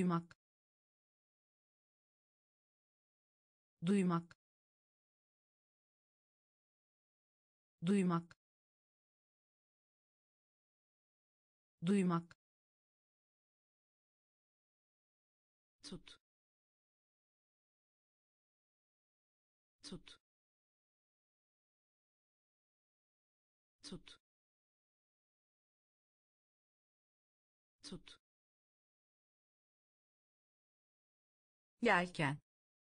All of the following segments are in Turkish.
duymak, duymak, duymak, duymak, tut, tut, tut, tut, yelken,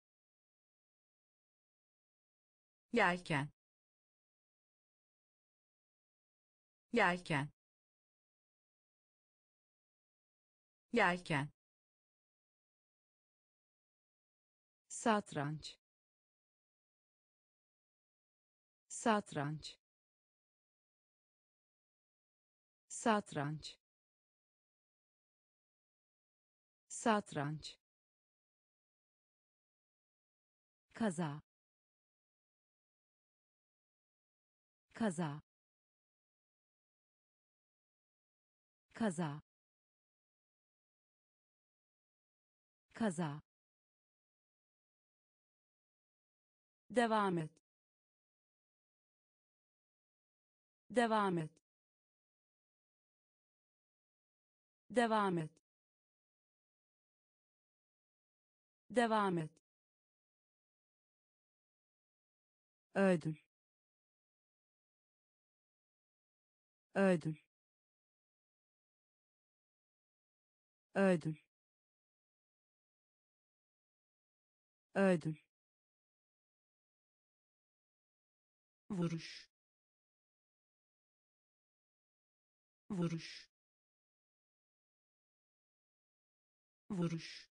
yelken, yelken, yelken, satranç, satranç, satranç, satranç, kaza, kaza, kaza, kaza, devam et, devam et, devam et, devam et, ödül, ödül, ödül, ödül, vuruş, vuruş, vuruş,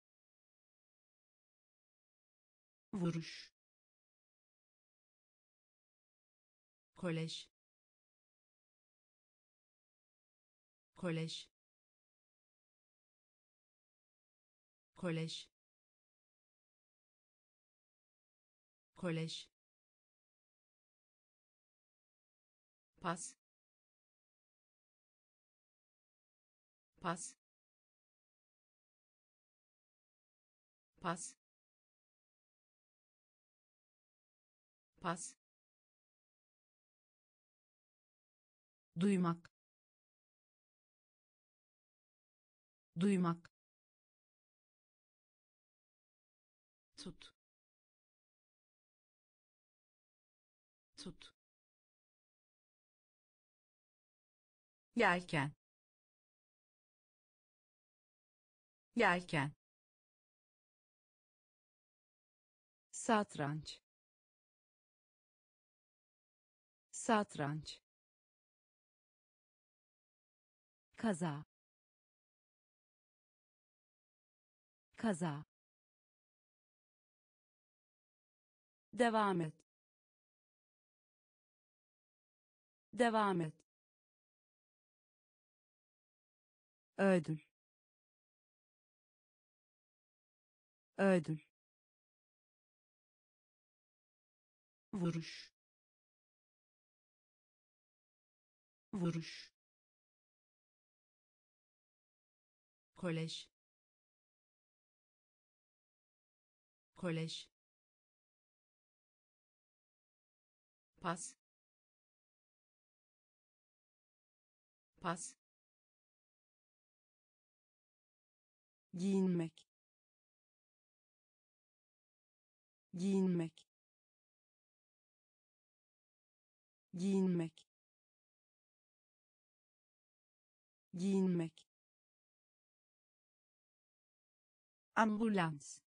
vuruş, kolej, kolej, kolej, kolej, pas, pas, pas, pas, duymak, duymak, tut, tut, yelken, yelken, satranç, satranç, kaza, kaza, devam et, devam et, ödül, ödül, vuruş, vuruş, kolej, kolej, pas, pas, giyinmek, giyinmek, giyinmek, giyinmek, ambulans,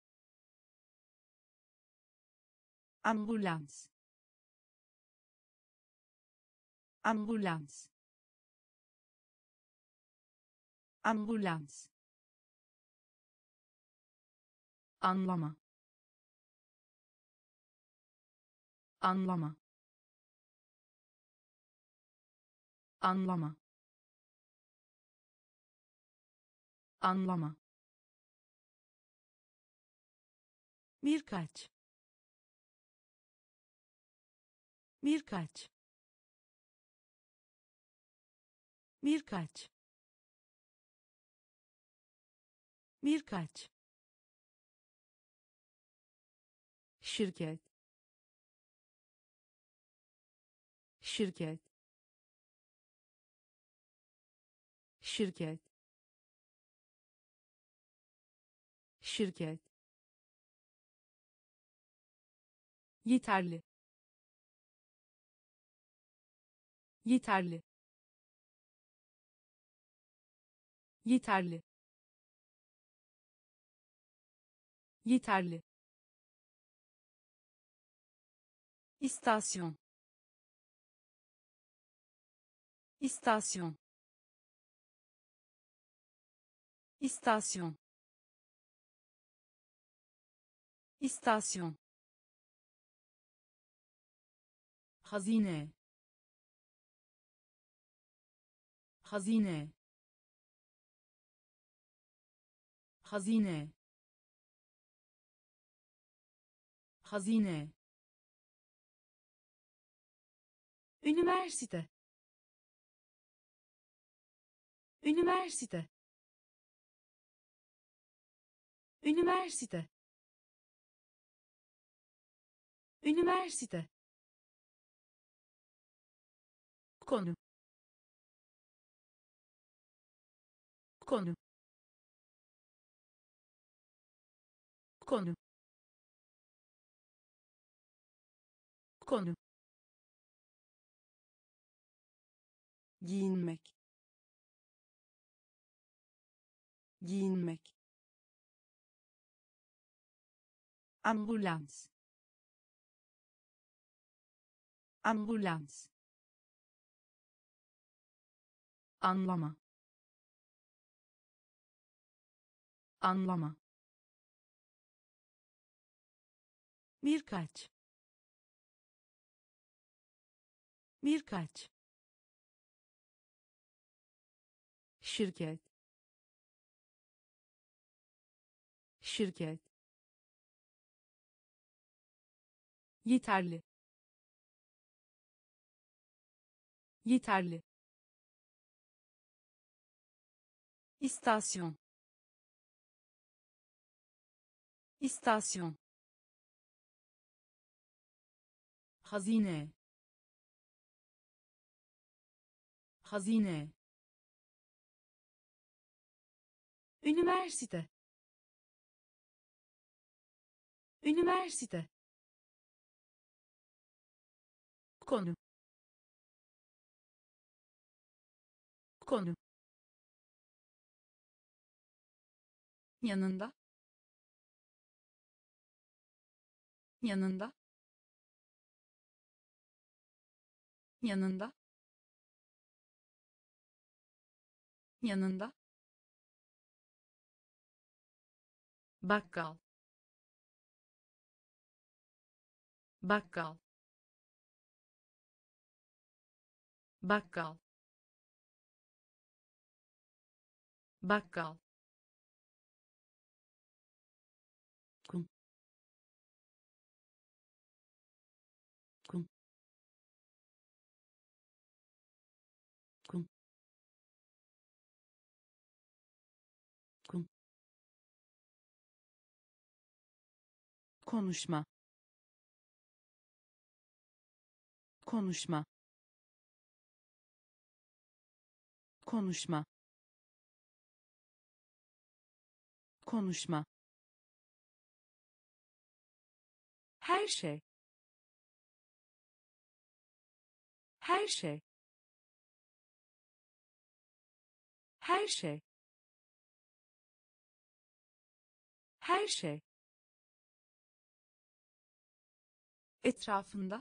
ambulans, ambulans, ambulans, anlama, anlama, anlama, anlama, birkaç, birkaç, birkaç, birkaç, şirket, şirket, şirket, şirket, yeterli, yeterli, yeterli, yeterli, istasyon, istasyon, istasyon, istasyon, hazine, hazine, hazine, hazine, üniversite, üniversite, üniversite, üniversite, konu, konu, konu, konu, giyinmek, giyinmek, ambulans, ambulans, anlama, anlama, birkaç, birkaç, şirket, şirket, yeterli, yeterli, istasyon, istasyon, hazine, hazine, üniversite, üniversite, konu, konu, yanında, yanında, yanında, yanında, bakkal, bakkal, bakkal, bakkal, kum, kum, kum, kum, konuşma, konuşma, konuşma, konuşma, her şey, her şey, her şey, her şey, etrafında,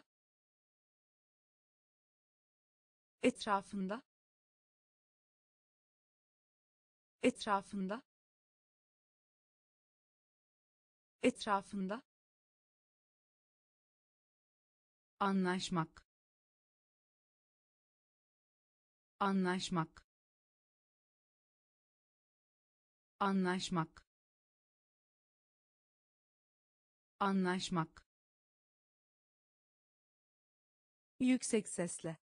etrafında, etrafında, etrafında, anlaşmak, anlaşmak, anlaşmak, anlaşmak, yüksek sesle,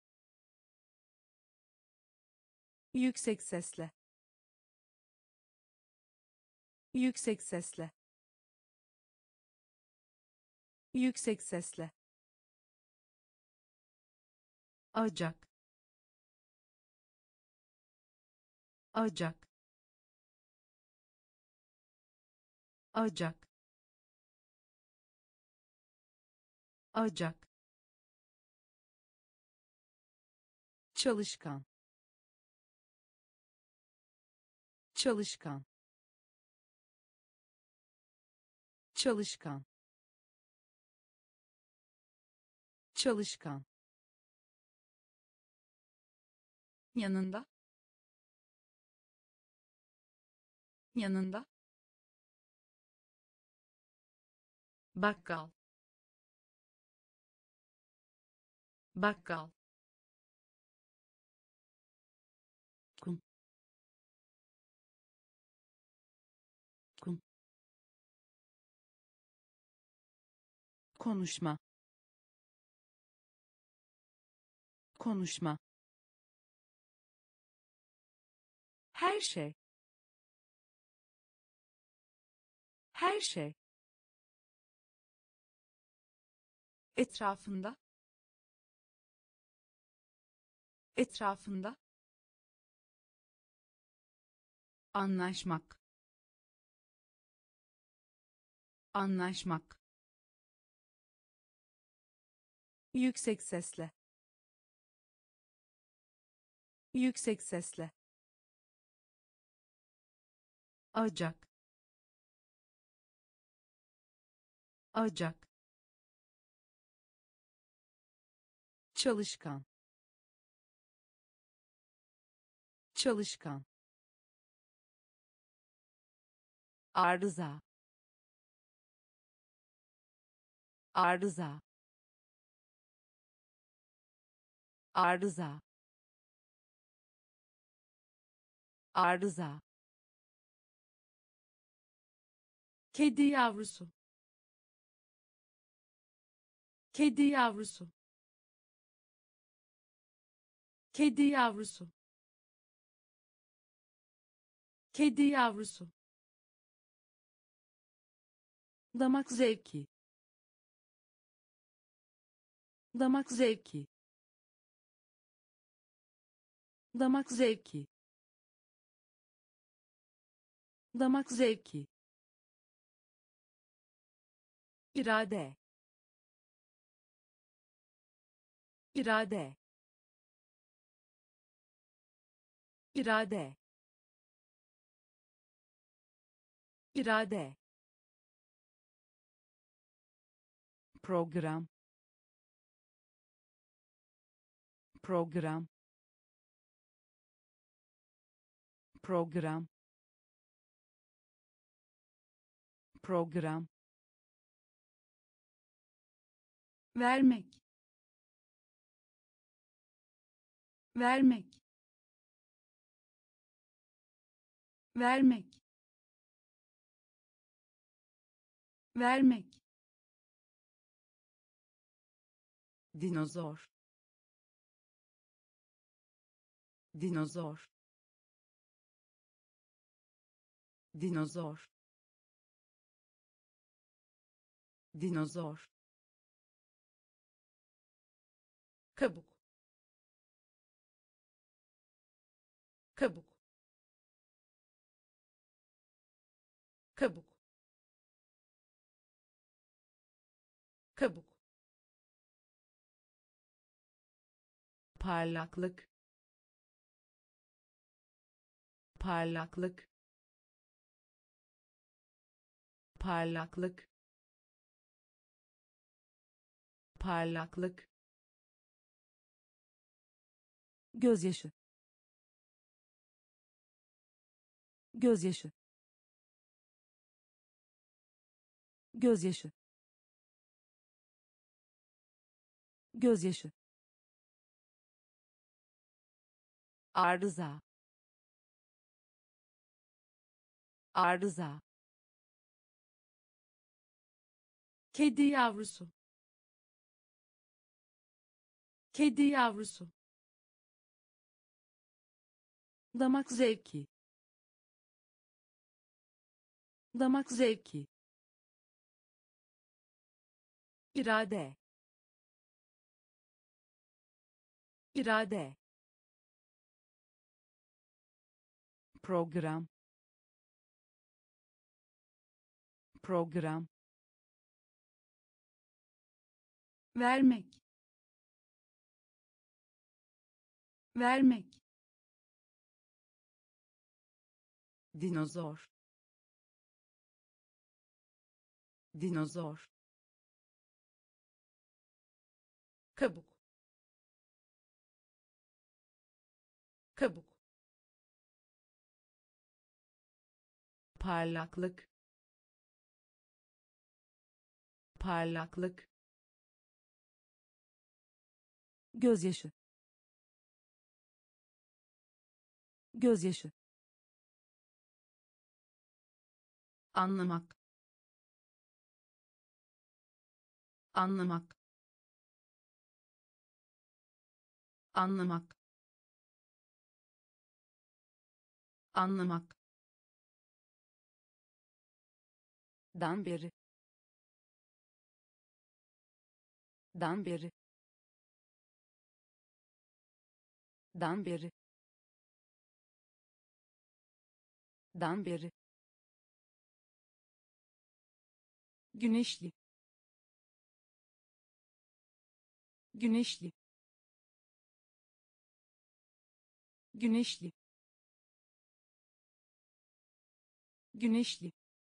yüksek sesle, yüksek sesle, yüksek sesle, acak, acak, acak, acak, çalışkan, çalışkan, çalışkan, çalışkan, yanında, yanında, bakkal, bakkal, kum, kum, konuşma, konuşma, her şey, her şey, etrafında, etrafında, anlaşmak, anlaşmak, yüksek sesle, yüksek sesle, acak, acak, çalışkan, çalışkan, arıza, arıza, arıza, arıza, kedi yavrusu, kedi yavrusu, kedi yavrusu, kedi yavrusu, damak zevki, damak zevki, damak zevki, damak zevki, irade, irade, irade, irade, program, program, program, program, vermek, vermek, vermek, vermek, dinozor, dinozor, dinozor, dinozor, kabuk, kabuk, kabuk, kabuk, parlaklık, parlaklık, parlaklık, parlaklık, gözyaşı, gözyaşı, gözyaşı, gözyaşı, arıza, arıza, kedi yavrusu, kedi yavrusu, damak zevki, damak zevki, irade, irade, program, program, vermek, vermek, dinozor, dinozor, kabuk, kabuk, parlaklık, parlaklık, gözyaşı, gözyaşı, anlamak, anlamak, anlamak, anlamak, dan beri, dan beri, dan beri, dan beri, güneşli, güneşli, güneşli, güneşli,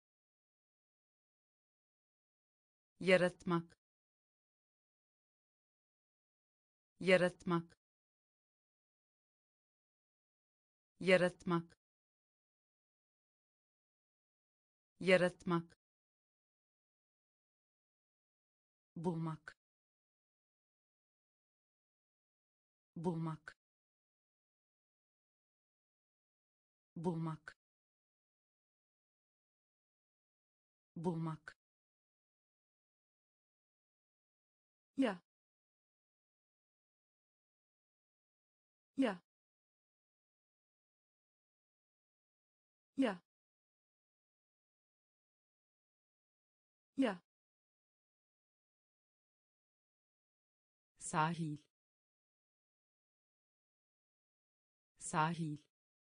yaratmak, yaratmak, yaratmak, yaratmak, bulmak, bulmak, bulmak, bulmak, ya, ya, ya, ya, sahil, sahil,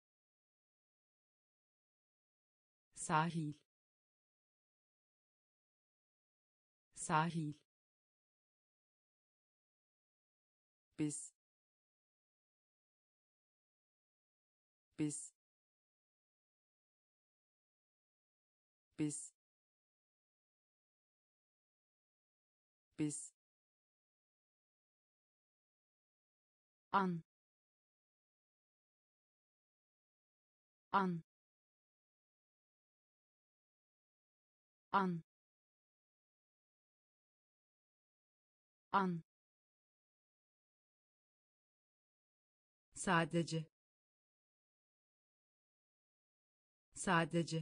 sahil, sahil, biz, biz, biz, biz, an, an, an, an, sadece, sadece,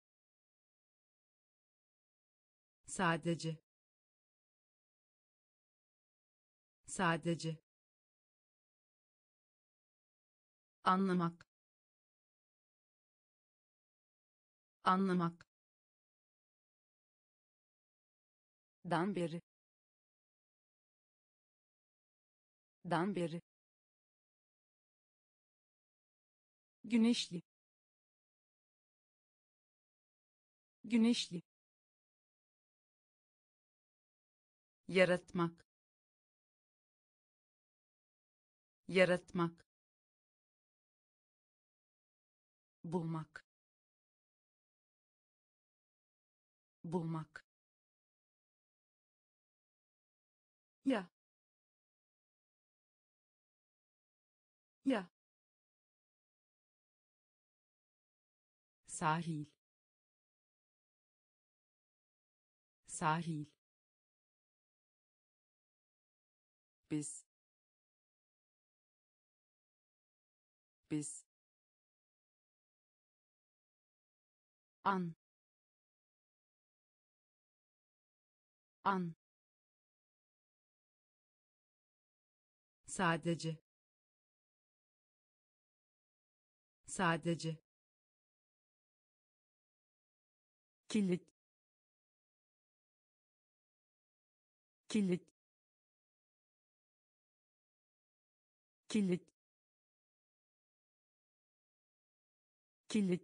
sadece, sadece, anlamak, anlamak, dan beri, dan beri, güneşli, güneşli, yaratmak, yaratmak, bulmak, bulmak, ya, ya, sahil, sahil, biz, biz, an, an, sadece, sadece, kilit, kilit, kilit, kilit,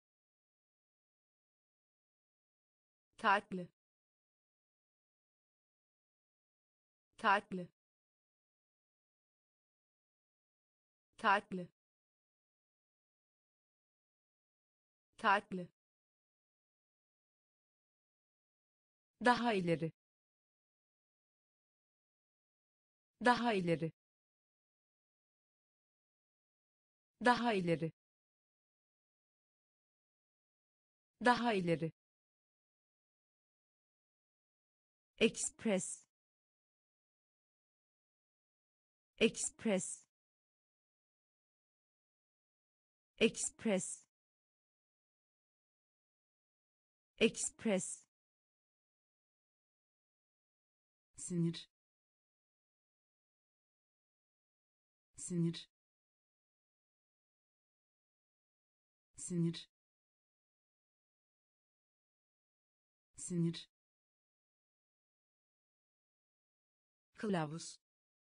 tatlı, tatlı, tatlı, tatlı, daha ileri, daha ileri, daha ileri, daha ileri, express, express, express, express, sinir, sinir, sinir, sinir, kılavuz,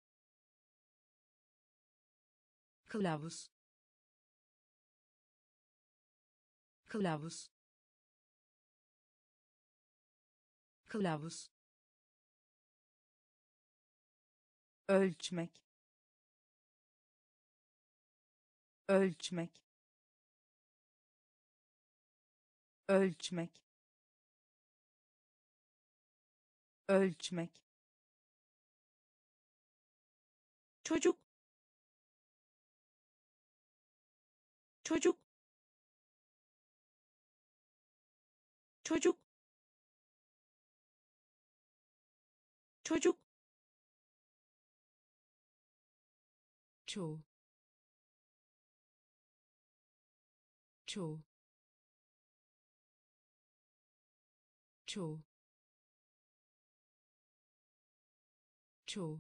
kılavuz, kılavuz, kılavuz, ölçmek, ölçmek, ölçmek, ölçmek, çocuk, çocuk, çocuk, çocuk, çoğu, çoğu, çoğu, çoğu,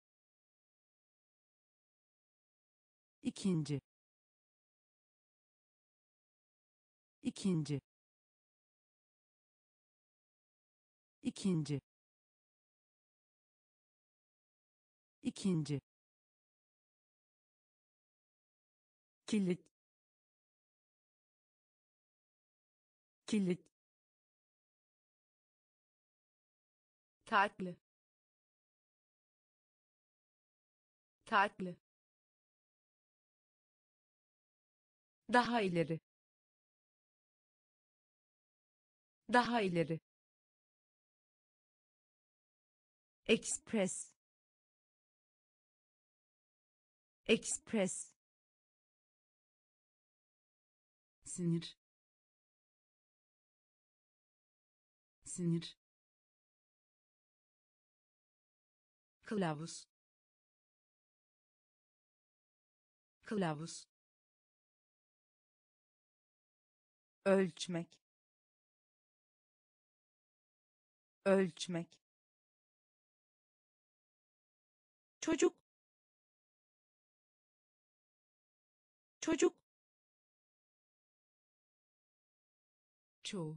ikinci, ikinci, ikinci, ikinci, kilit, kilit, tatlı, tatlı, daha ileri, daha ileri, express, express, sinir, sinir, kılavuz, kılavuz, ölçmek, ölçmek, çocuk, çocuk, çoğu,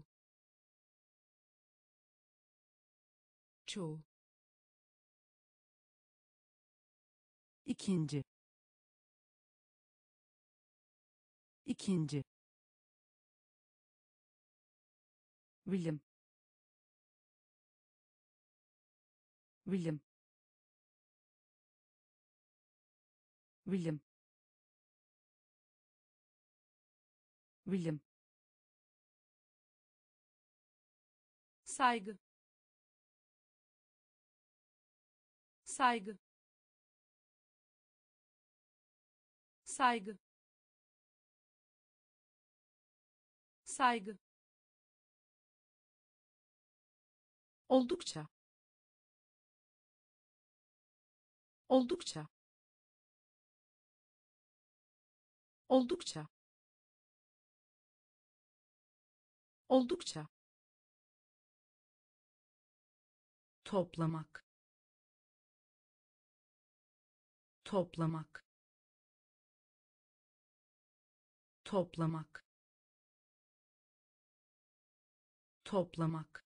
çoğu, ikinci, ikinci, bilim, bilim, bilim, bilim, saygı, saygı, saygı, saygı, oldukça, oldukça, oldukça, oldukça, toplamak, toplamak, toplamak, toplamak,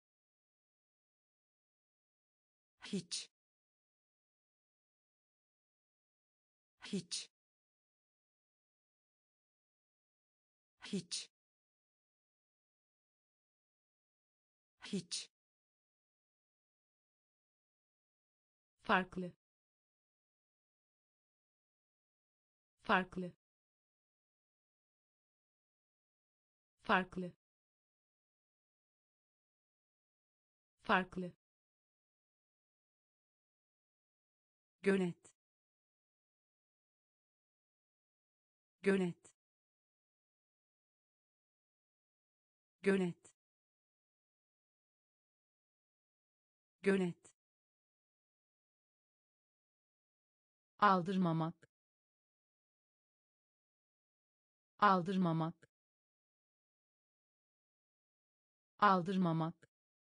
hiç, hiç, hiç, hiç, farklı, farklı, farklı, farklı, gönet, gönet, gönet, gönet, aldırmamak, aldırmamak, aldırmamak,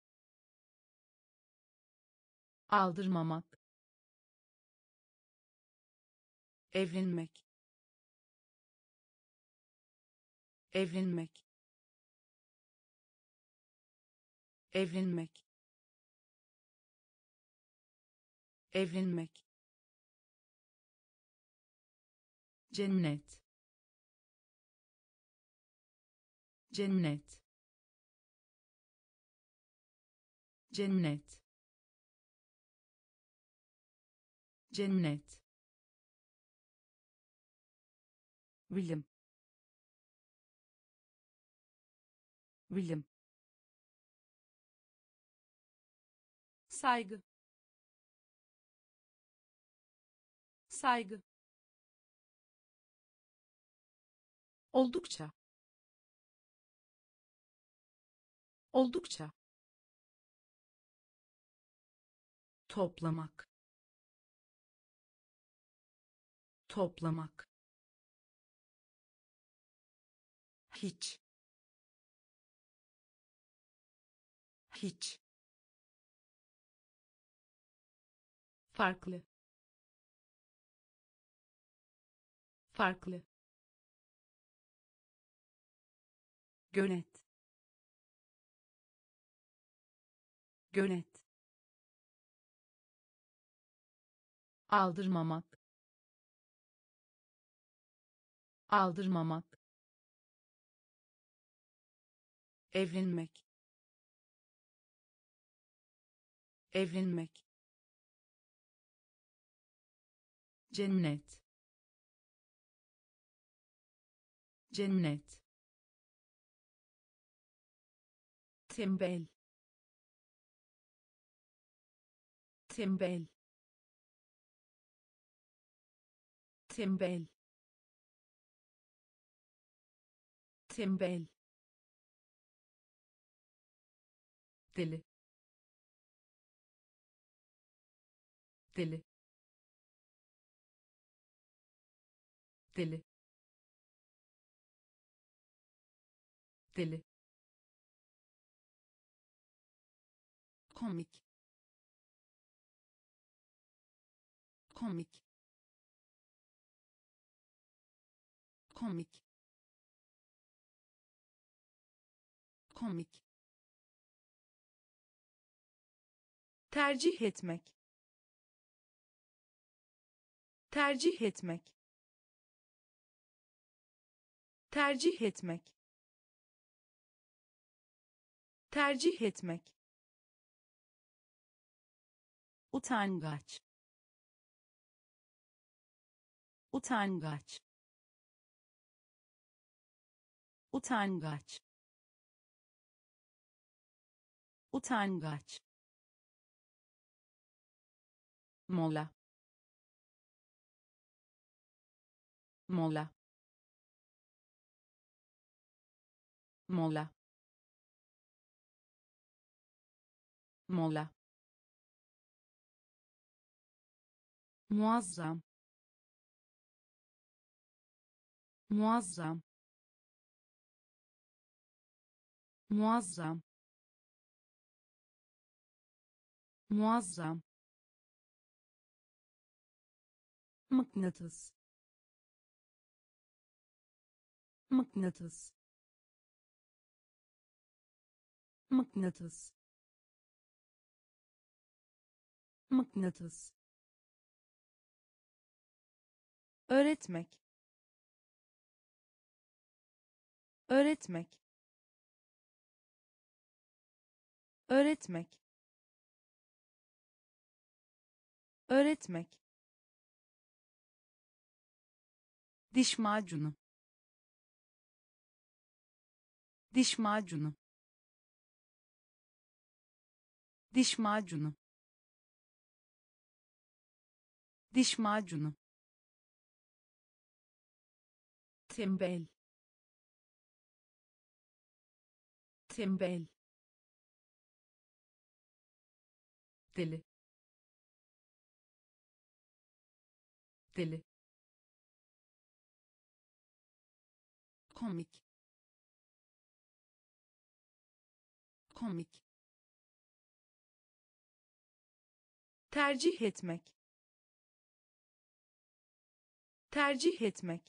aldırmamak, evlenmek, evlenmek, evlenmek, evlenmek, cennet, cennet, cennet, cennet, bilim, bilim, saygı, saygı, oldukça, oldukça, toplamak, toplamak, hiç, hiç, farklı, farklı, gönet, gönet, aldırmamak, aldırmamak, evlenmek, evlenmek, cennet, cennet, tembel, tembel, tembel, tembel, deli, deli, deli, deli, komik, komik, komik, komik, tercih etmek, tercih etmek, tercih etmek, tercih etmek, utangaç, utangaç, utangaç, utangaç, mola, mola, mola, mola, muazzam, muazzam, muazzam, muazzam, mıknatıs, mıknatıs, mıknatıs, mıknatıs, öğretmek, öğretmek, öğretmek, öğretmek, diş macunu, diş macunu, diş macunu, diş macunu, tembel, tembel, deli, deli, komik, komik, tercih etmek, tercih etmek,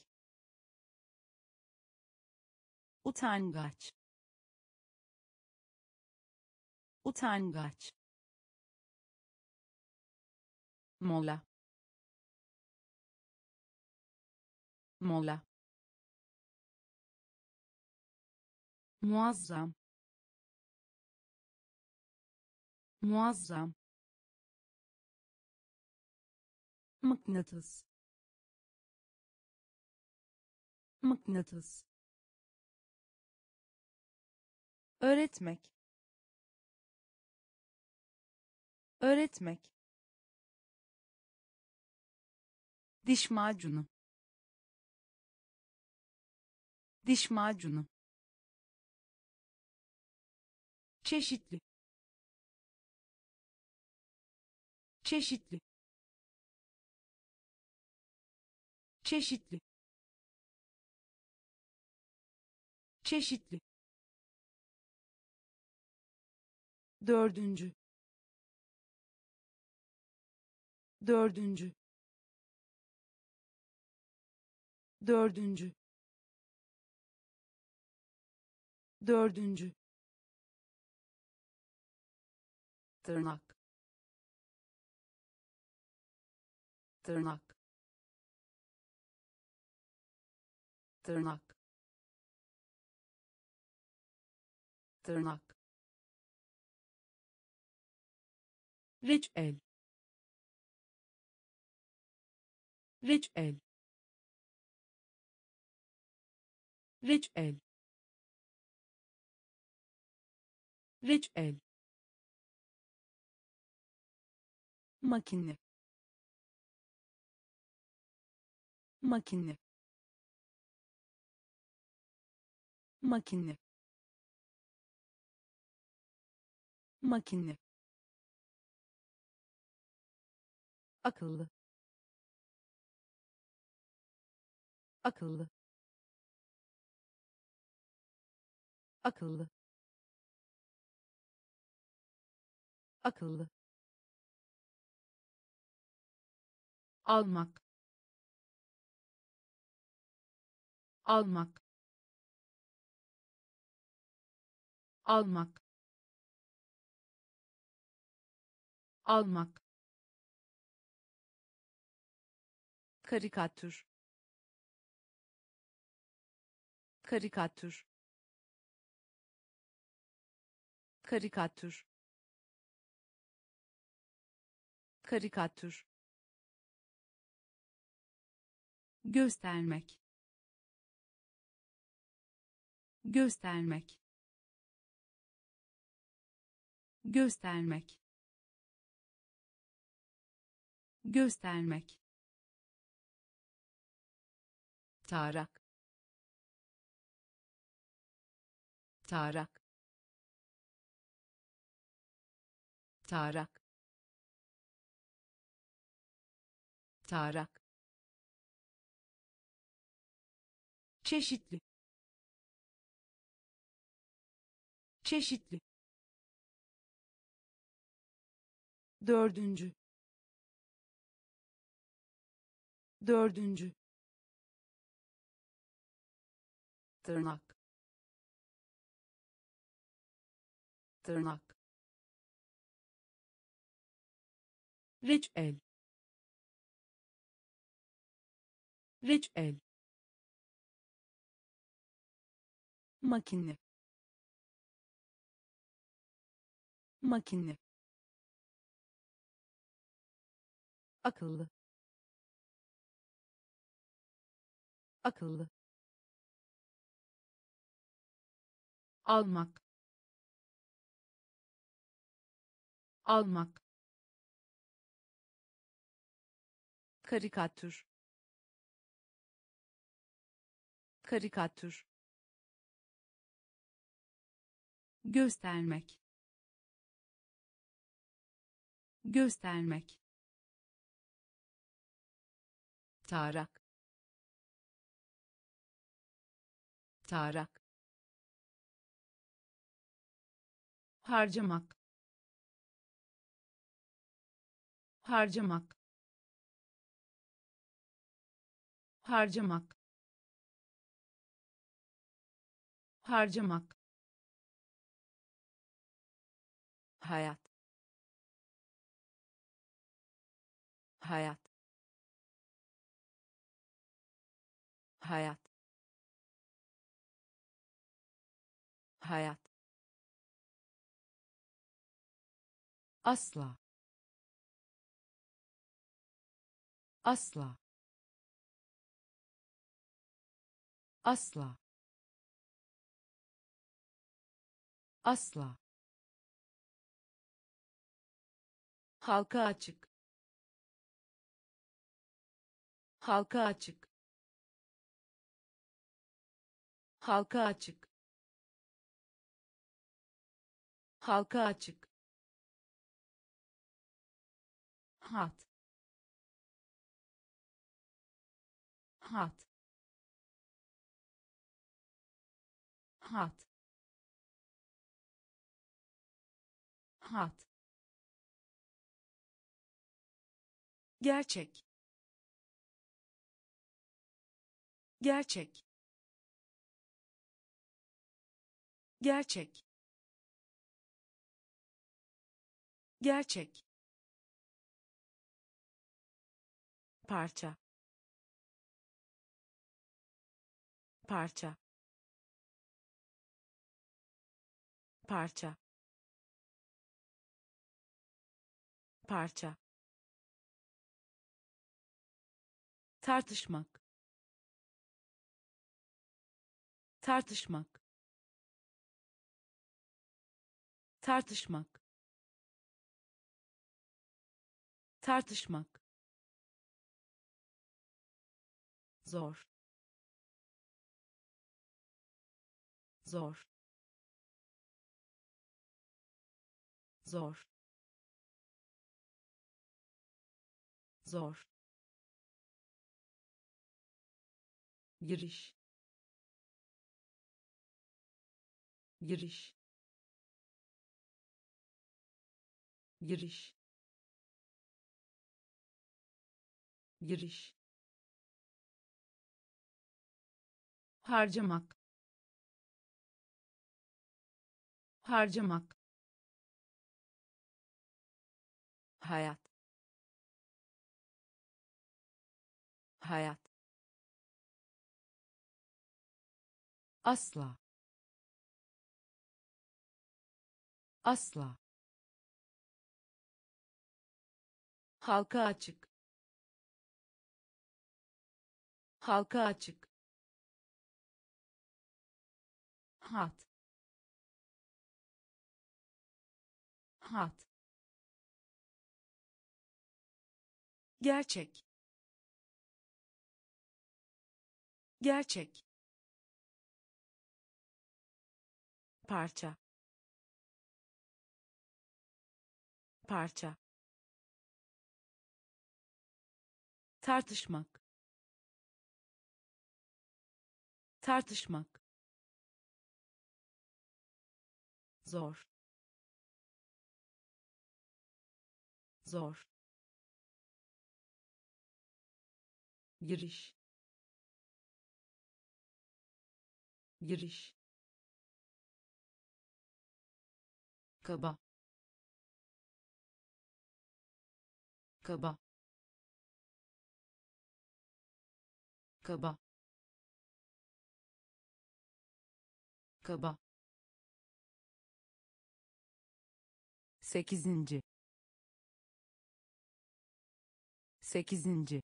utangaç, utangaç, mola, mola, muazzam, muazzam, mıknatıs, mıknatıs, öğretmek, öğretmek, diş macunu, diş macunu, çeşitli, çeşitli, çeşitli, çeşitli, dördüncü, dördüncü, dördüncü, dördüncü, tırnak, tırnak, tırnak, tırnak, reçel, reçel, reçel, reçel, makine, makine, makine, makine, akıllı, akıllı, akıllı, akıllı, almak, almak, almak, almak, karikatür, karikatür, karikatür, karikatür, göstermek, göstermek, göstermek, göstermek, tarak, tarak, tarak, tarak, çeşitli, çeşitli, dördüncü, dördüncü, tırnak, tırnak, reçel, reçel, makine, makine, akıllı, akıllı, almak, almak, karikatür, karikatür, göstermek, göstermek, tarak, tarak, harcamak, harcamak, harcamak, harcamak, hayat, hayat, hayat, hayat, asla, asla, asla, asla, halka açık, halka açık, halka açık, halka açık, hat, hat, hat, hat, gerçek, gerçek, gerçek, gerçek, parça, parça, parça, parça, tartışmak, tartışmak, tartışmak, tartışmak, zor, zor, zor, zor, giriş, giriş, giriş, giriş, harcamak, harcamak, hayat, hayat, asla, asla, halka açık, halka açık, hat, hat, gerçek, gerçek, parça, parça, tartışmak, tartışmak, zor, zor, giriş, giriş, kaba, kaba, kaba, kaba. Sekizinci, sekizinci,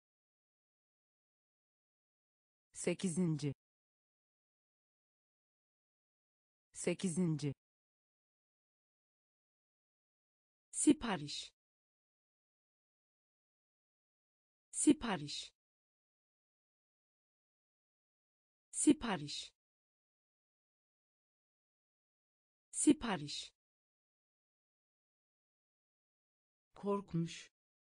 sekizinci, sekizinci. Sipariş, sipariş, sipariş, sipariş. Korkmuş,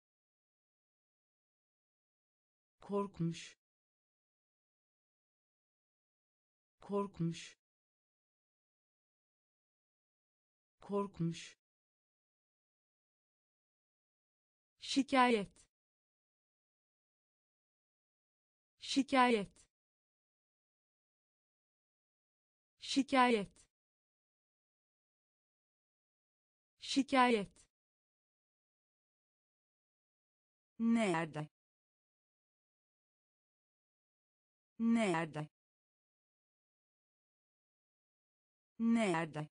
korkmuş, korkmuş, korkmuş. Şikayet, şikayet, şikayet, şikayet. Nerede, nerede, nerede,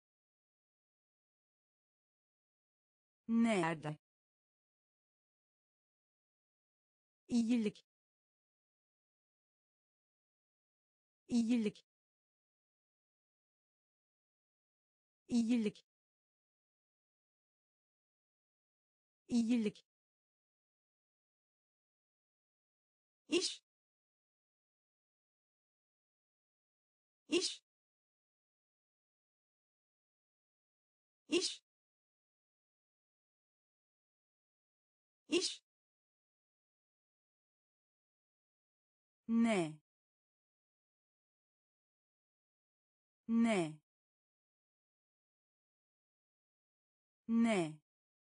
nerede. İyilik, iyilik, iyilik, iyilik. İş, iş, iş, iş. Ne, ne, ne,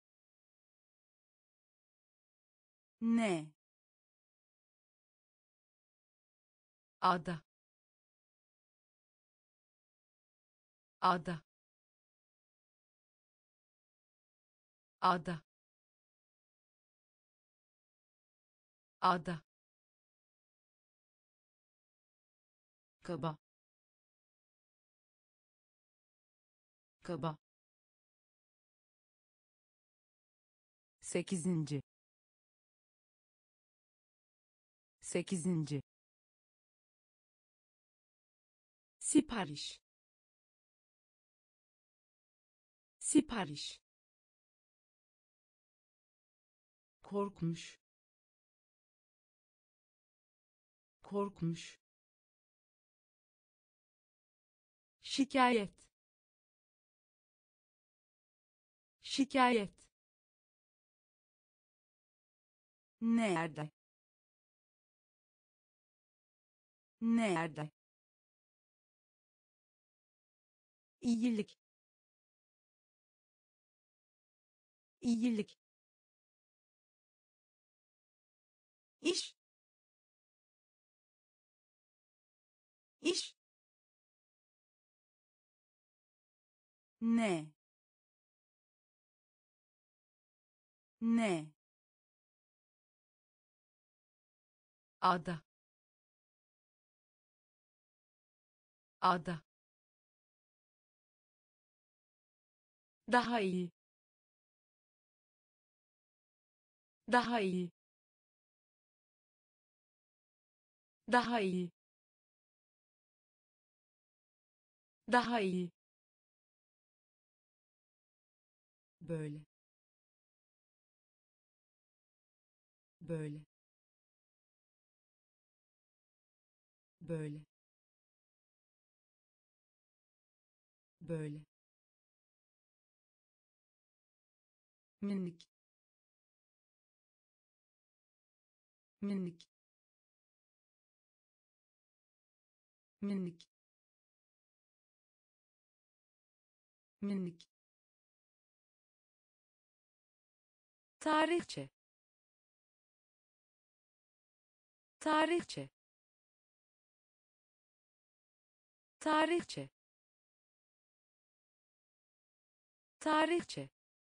ne. Ada, ada, ada, ada. Kaba, kaba. Sekizinci, sekizinci. Sipariş, sipariş. Korkmuş, korkmuş. Şikayet, şikayet. Nerede, nerede. İyilik, iyilik. İş, iş. Ne, ne. Ada, ada. Daha iyi, daha iyi, daha iyi, daha iyi. Böyle, böyle, böyle, böyle. Minik, minik, minik, minik. Tarihçe, tarihçe, tarihçe, tarihçe,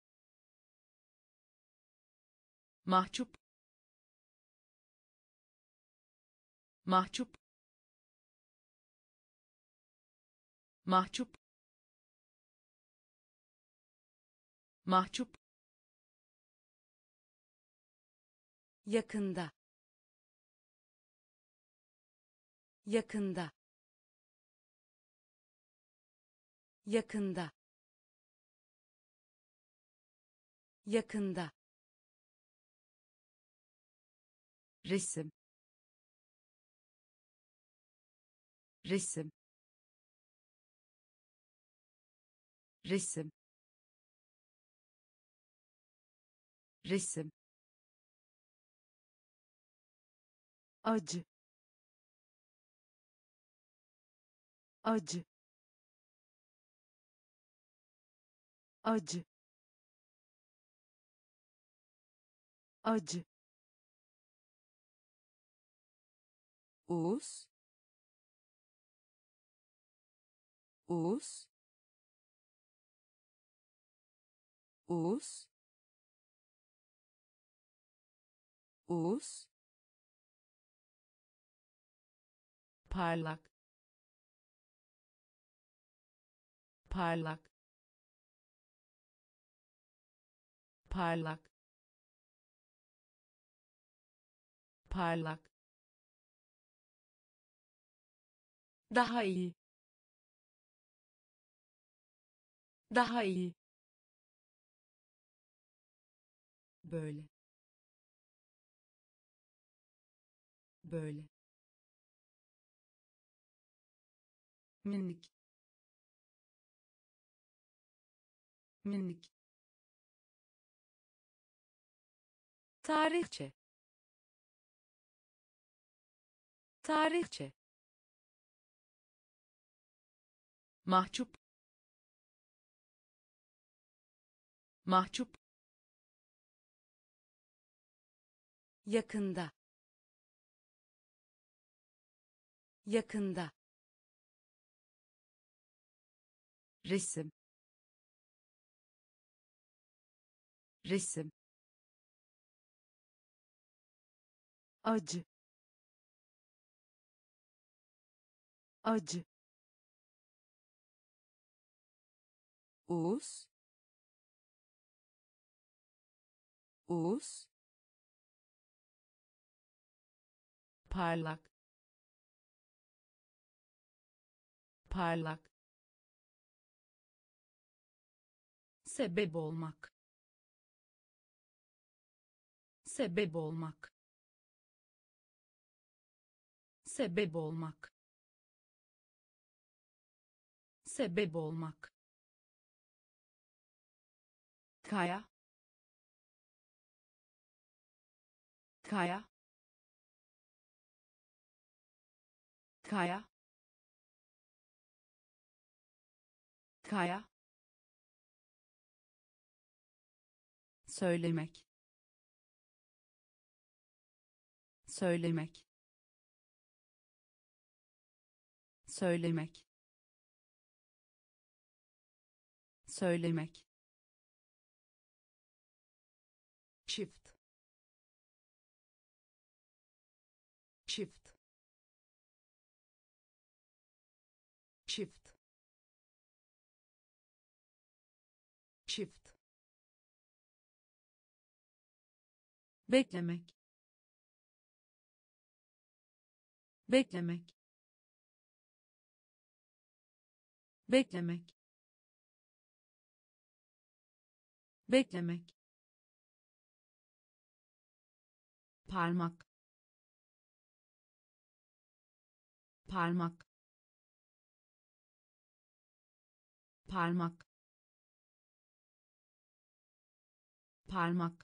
mahcup, mahcup, mahcup, mahcup, yakında, yakında, yakında, yakında, resim, resim, resim, resim, acı, acı, acı, acı, uz, uz, uz, uz, parlak, parlak, parlak, parlak, daha iyi, daha iyi, böyle, böyle, minik, minik, tarihçe, tarihçe, mahcup, mahcup, yakında, yakında, resim, resim, acı, acı, uz, uz, parlak, parlak, sebep olmak, sebep olmak, sebep olmak, sebep olmak, kaya, kaya, kaya, kaya, söylemek, söylemek, söylemek, söylemek, çift, çift, çift, çift, beklemek, beklemek, beklemek, beklemek, parmak, parmak, parmak, parmak,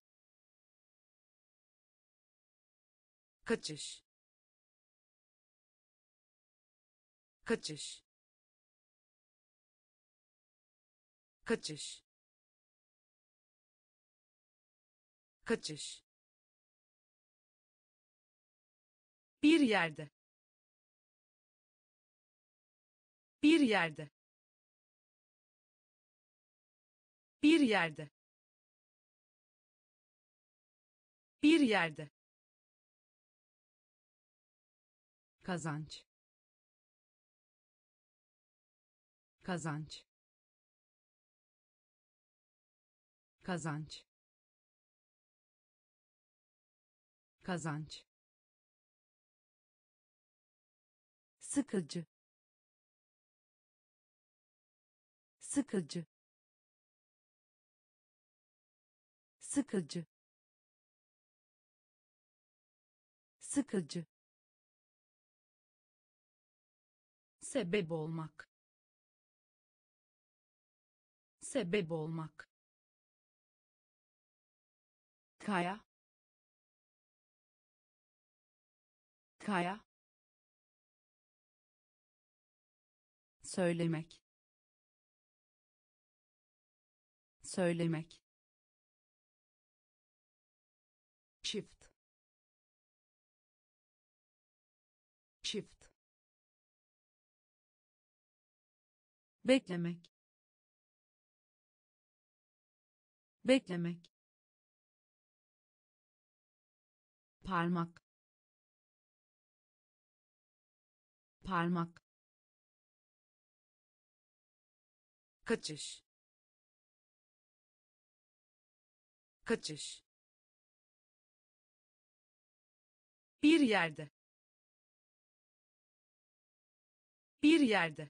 kaçış, kaçış, kaçış, kaçış, bir yerde, bir yerde, Bir yerde. Bir yerde. kazanç, kazanç, kazanç, kazanç, sıkıcı, sıkıcı, sıkıcı, sıkıcı, Sebep olmak. Sebep olmak. kaya, kaya, söylemek, söylemek, Çift. Çift. beklemek, beklemek, parmak, parmak, Kaçış. Kaçış. Bir yerde. Bir yerde.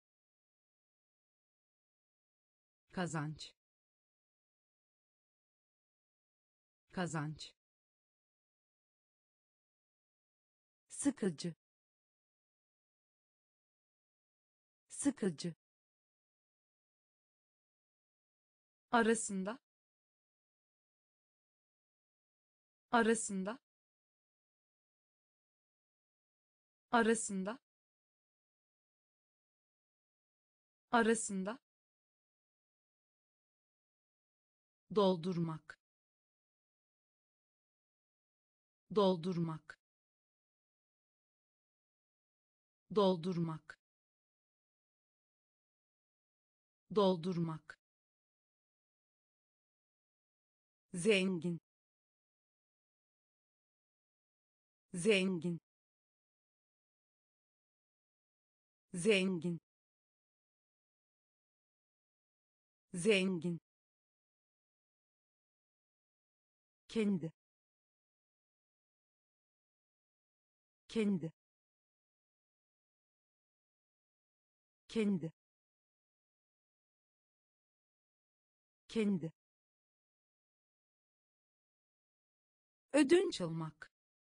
kazanç, kazanç, sıkıcı, sıkıcı, Arasında. Arasında. Arasında. Arasında. doldurmak, doldurmak, doldurmak, doldurmak, zengin, zengin, zengin, zengin, kendi, kendi, kendi, kendi, Ödünç almak.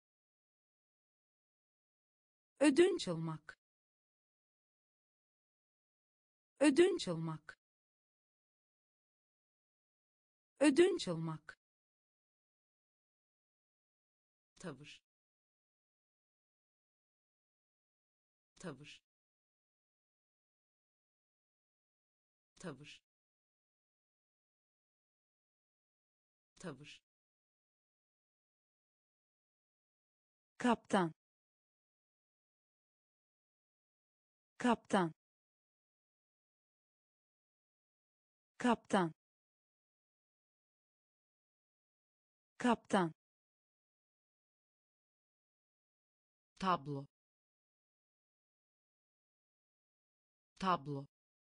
Ödünç almak. Ödünç almak. Ödünç almak. Tavır. Tavır. Tavır. Tavır. kaptan, kaptan, kaptan, kaptan, Tablo. Tablo.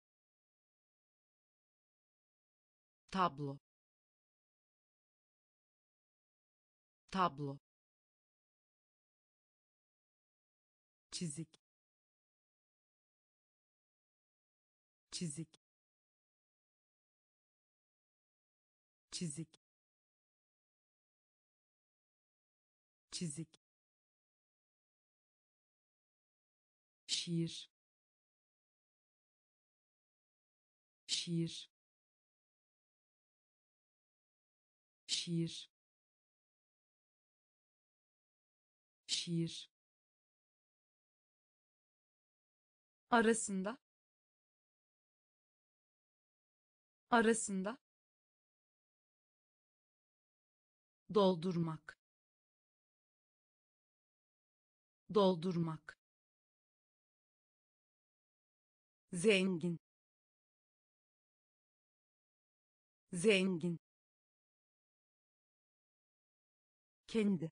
Tablo. Tablo. çizik, çizik, çizik, çizik, şiir, şiir, şiir, şiir, Arasında. Arasında. doldurmak, doldurmak, zengin, zengin, kendi,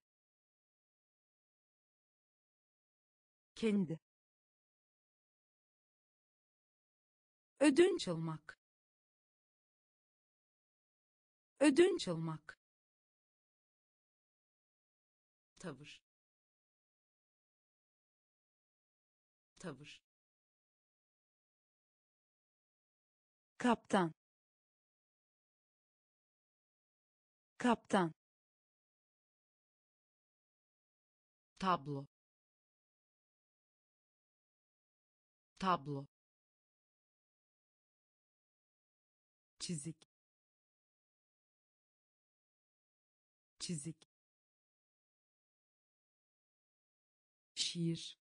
kendi, ödünç almak, ödünç almak, tavır, tavır, kaptan, kaptan, tablo, tablo, çizik, çizik, şiir,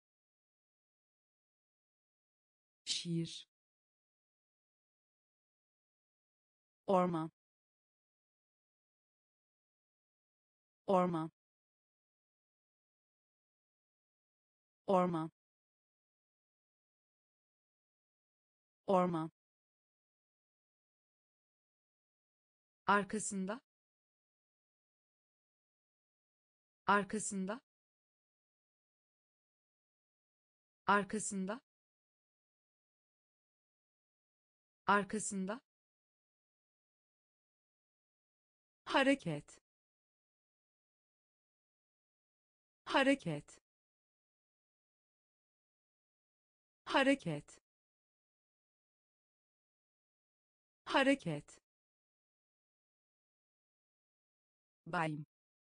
şiir, orman, orman, orman, orman, arkasında, arkasında, arkasında, arkasında, hareket, hareket, hareket, hareket, bayım,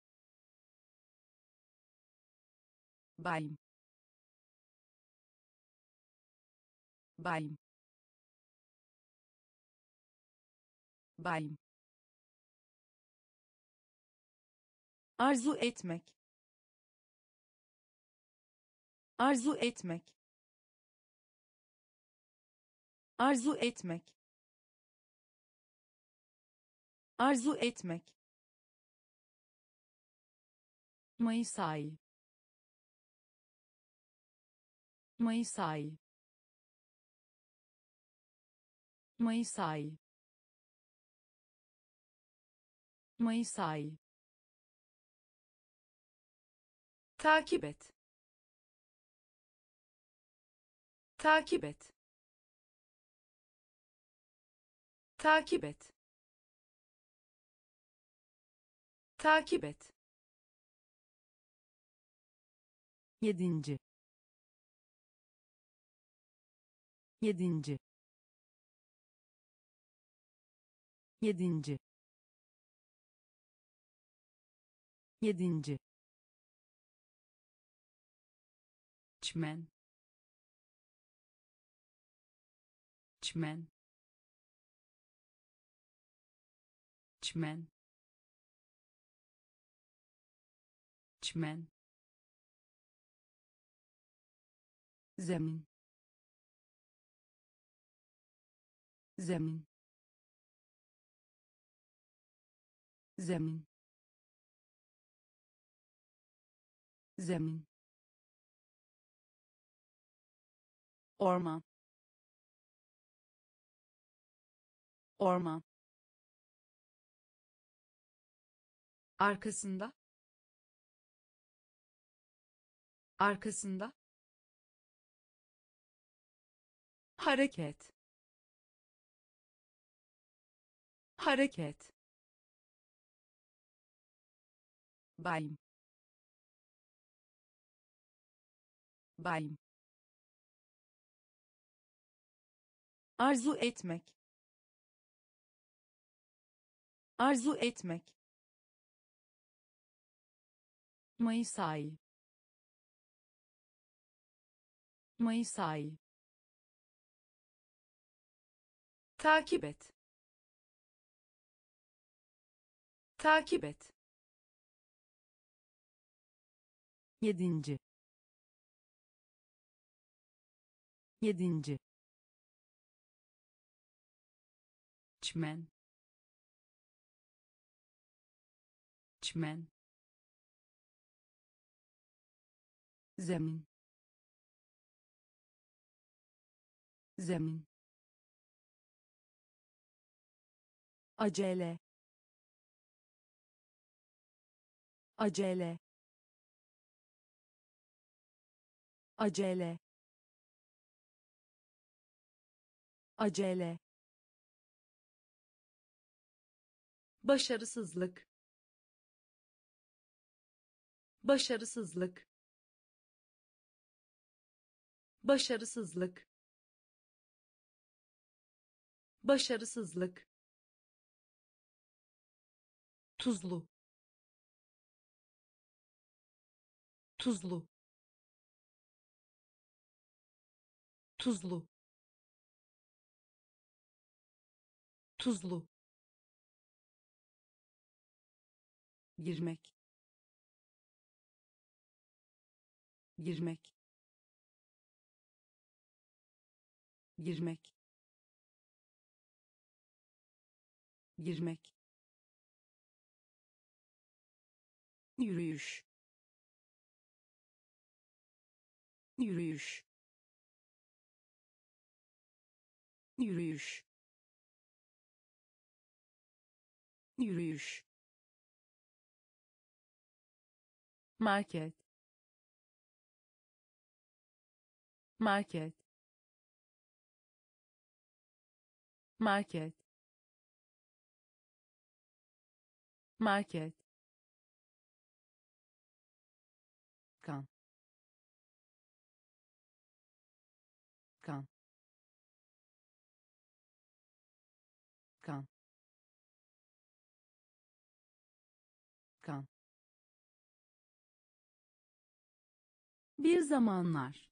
bayım, bayım, bayım, arzu etmek, arzu etmek, arzu etmek, arzu etmek, Mayıs ayı, Mayıs ayı, Mayıs ayı, Mayıs ayı, takip et, takip et, takip et, takip et, yedinci, yedinci, yedinci, yedinci, çimen, çimen, çimen, çimen, zemin, zemin, zemin, zemin, orman, orman, arkasında, arkasında, hareket, hareket, bayım, bayım, arzu etmek, arzu etmek, Mayıs ayı, Mayıs ayı, takip et, takip et, yedinci, yedinci, çimen, çimen, zemin, zemin, acele, acele, acele, acele, başarısızlık, başarısızlık, başarısızlık, başarısızlık, tuzlu, tuzlu, tuzlu, tuzlu, girmek, girmek, girmek, girmek, yürüyüş, yürüyüş, yürüyüş, yürüyüş, market, market, market, market, kan, kan, kan, kan, bir zamanlar,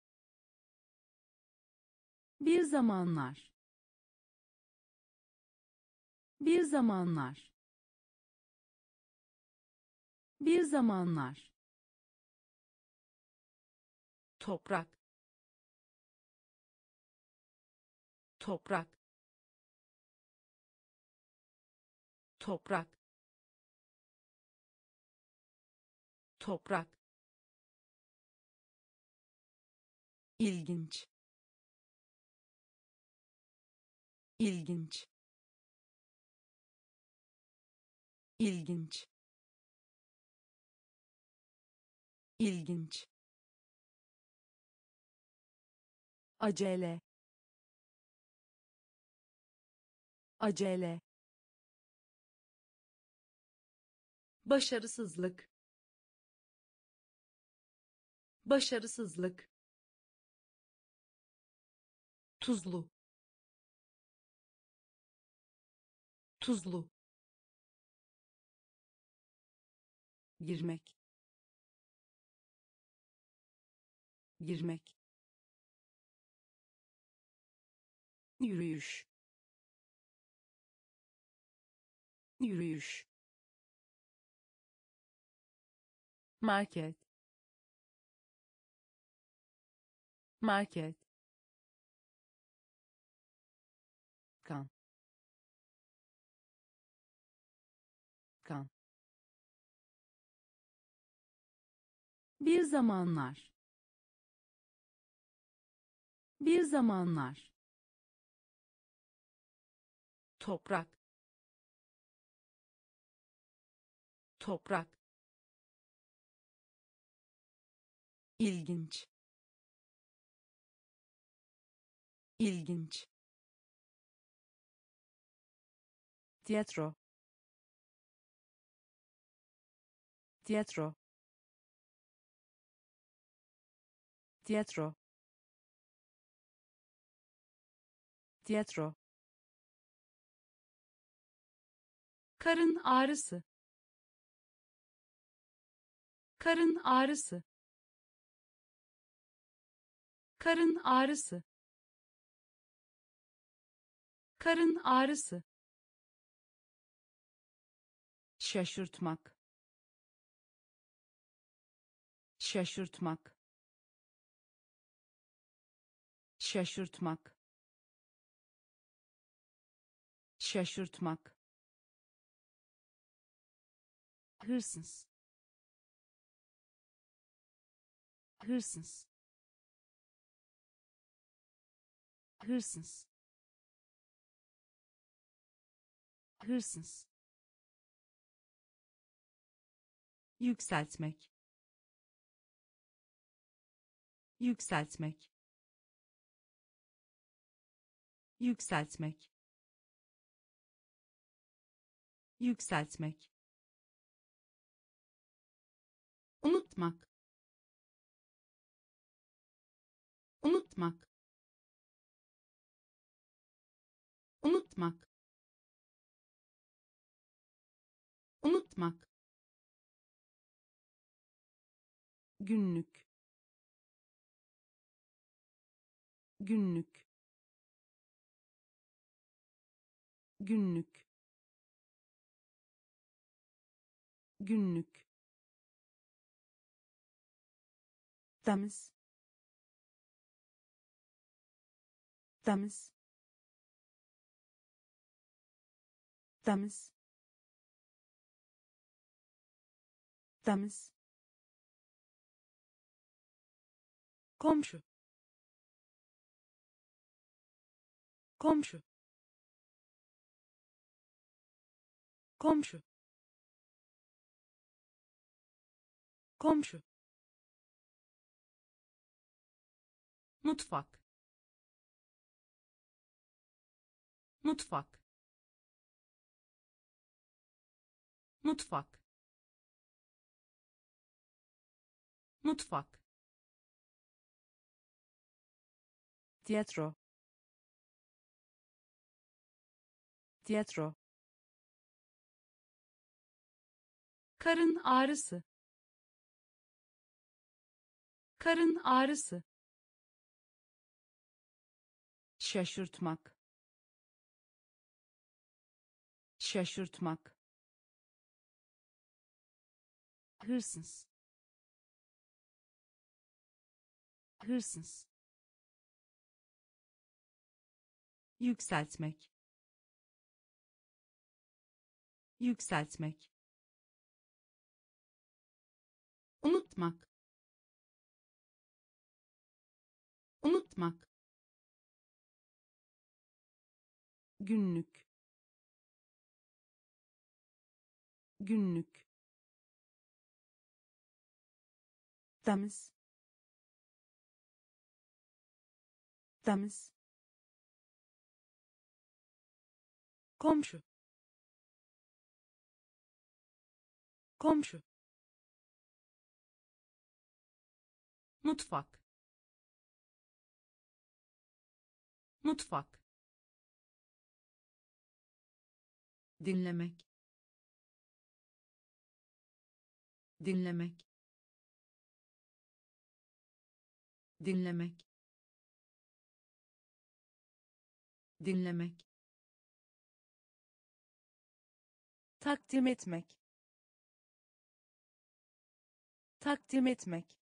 bir zamanlar, bir zamanlar, bir zamanlar, toprak, toprak, toprak, toprak, ilginç, ilginç, ilginç, ilginç, acele, acele, başarısızlık, başarısızlık, tuzlu, tuzlu, girmek, girmek, yürüyüş, yürüyüş, market, market, kan, kan, bir zamanlar, bir zamanlar, toprak, toprak, ilginç, ilginç, tiyatro, tiyatro, tiyatro, tiyatro, karın ağrısı, karın ağrısı, karın ağrısı, karın ağrısı, şaşırtmak, şaşırtmak, şaşırtmak, şaşırtmak, hırsız, hırsız, hırsız, hırsız, yükseltmek, yükseltmek, yükseltmek, yükseltmek, unutmak, unutmak, unutmak, unutmak, günlük, günlük, günlük, günlük, temiz, temiz, temiz, temiz, komşu, komşu, komşu, komşu, mutfak, mutfak, mutfak, mutfak, tiyatro, tiyatro, karın ağrısı, karın ağrısı, şaşırtmak, şaşırtmak, hırsız, hırsız, yükseltmek, yükseltmek, unutmak, unutmak, günlük, günlük, temiz, temiz, komşu, komşu, mutfak, mutfak, dinlemek, dinlemek, dinlemek, dinlemek, takdim etmek, takdim etmek,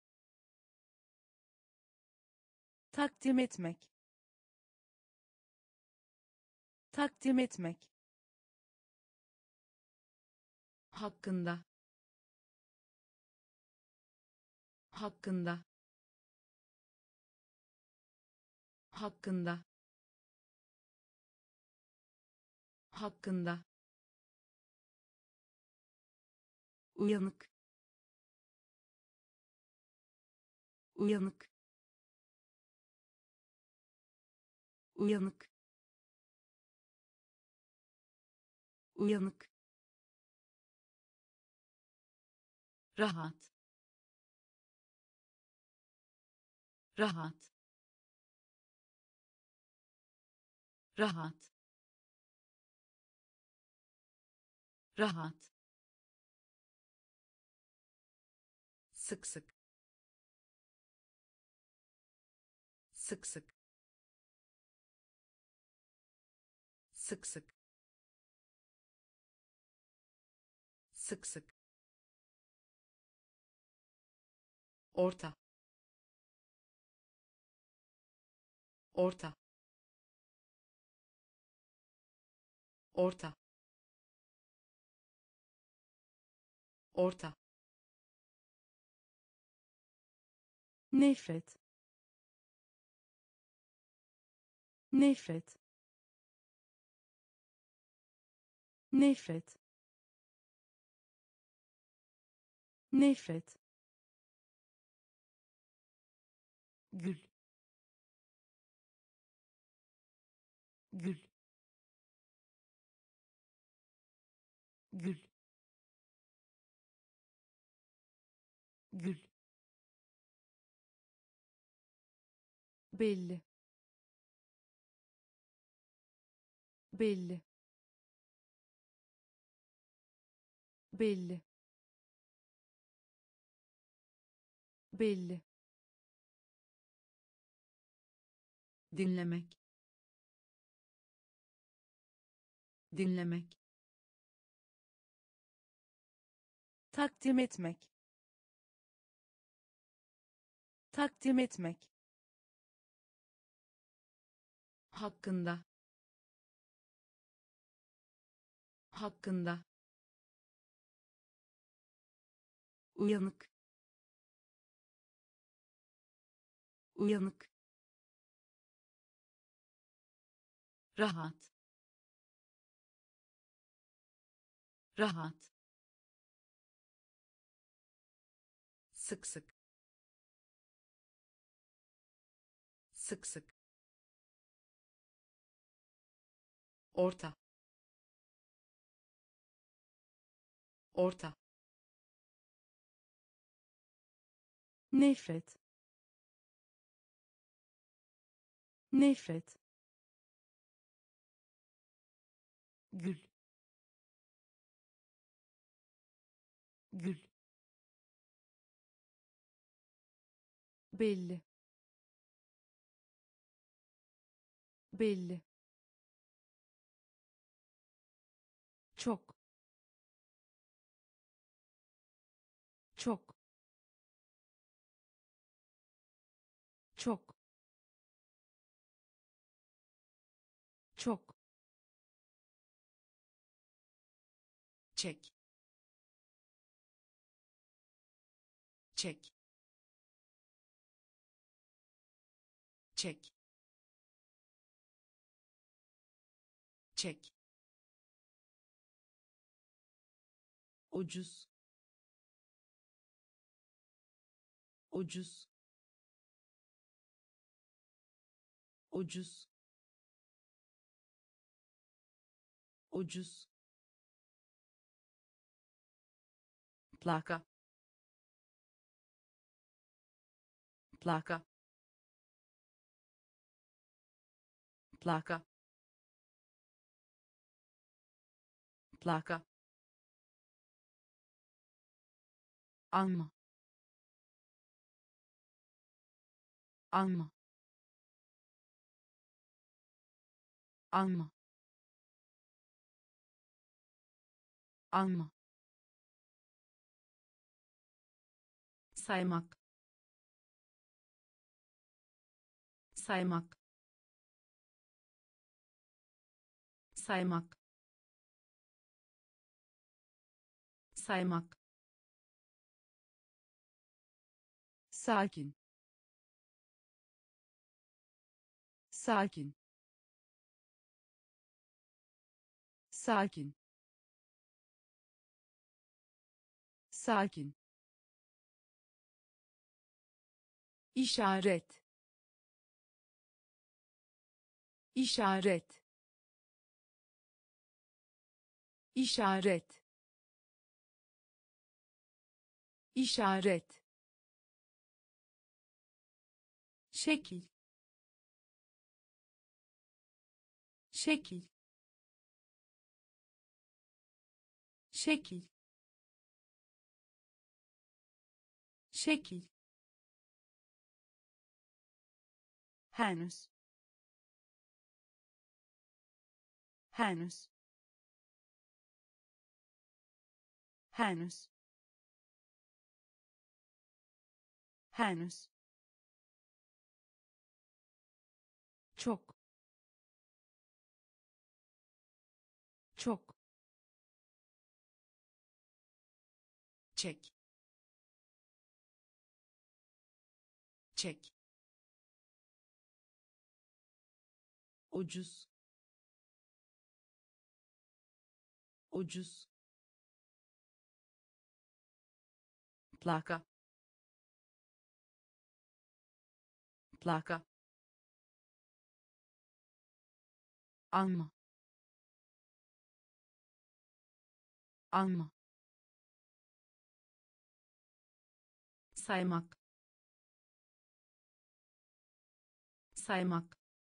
takdim etmek, takdim etmek, hakkında, hakkında, hakkında, hakkında, uyanık, uyanık, uyanık, uyanık, rahat, rahat, rahat, rahat, sık sık, sık sık, sık sık, sık sık, orta, orta, orta, orta, nefret, nefret, nefret, nefret, gül, gül, gül, gül, belli, belli, belli, belli, dinlemek, dinlemek, takdim etmek, takdim etmek, hakkında, hakkında, uyanık, uyanık, rahat, rahat, sık sık, sık sık, orta, orta, nefret, nefret, gül, gül, belli, belli, çok, çok, çok, çok, çek, çek, çek, çek, ucuz, ucuz, ucuz, ucuz, plaka, plaka, plaka, plaka, alma, alma, alma, alma, saymak, saymak, saymak, saymak, sakin, sakin, sakin, sakin, işaret, işaret, işaret, işaret, şekil, şekil, şekil, şekil, henüz, henüz, henüz, henüz, çok, çok, çek, çek, ucuz, ucuz, plaka, plaka, alma, alma, saymak, saymak,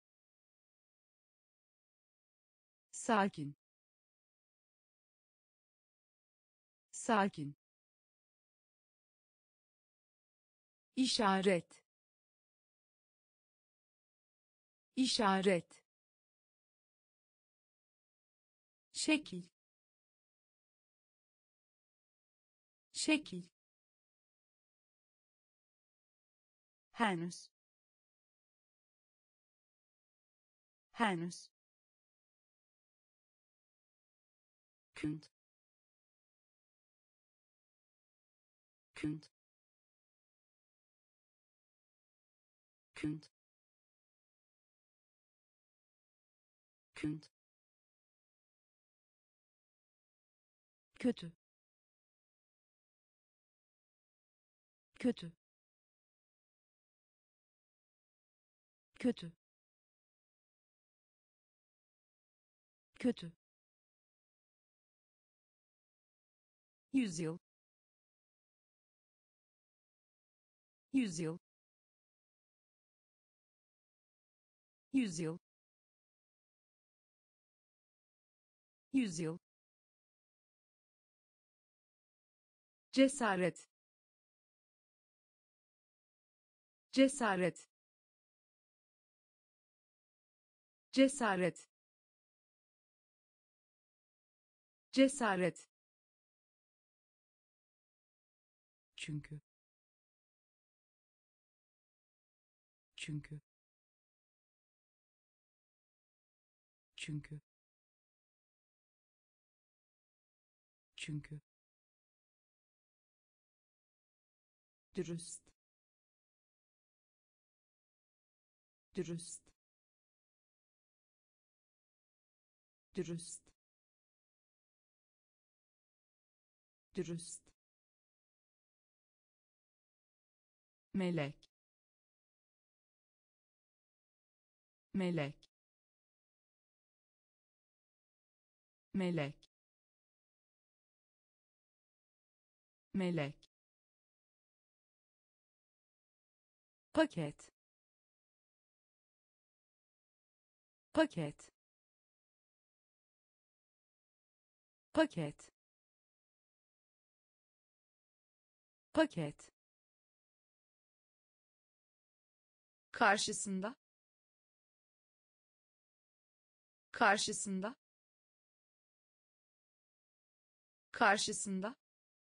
sakin, sakin, işaret, işaret, şekil, şekil, henüz, henüz, künd, künd, künd, künd, kötü, kötü, kötü, kötü, yüzyıl, yüzyıl, yüzyıl, yüzyıl, cesaret, cesaret, cesaret, cesaret, çünkü, çünkü, çünkü, çünkü, dürüst, dürüst, dürüst, dürüst, melek, melek, melek, melek, paket, paket, paket, paket, karşısında, karşısında, karşısında,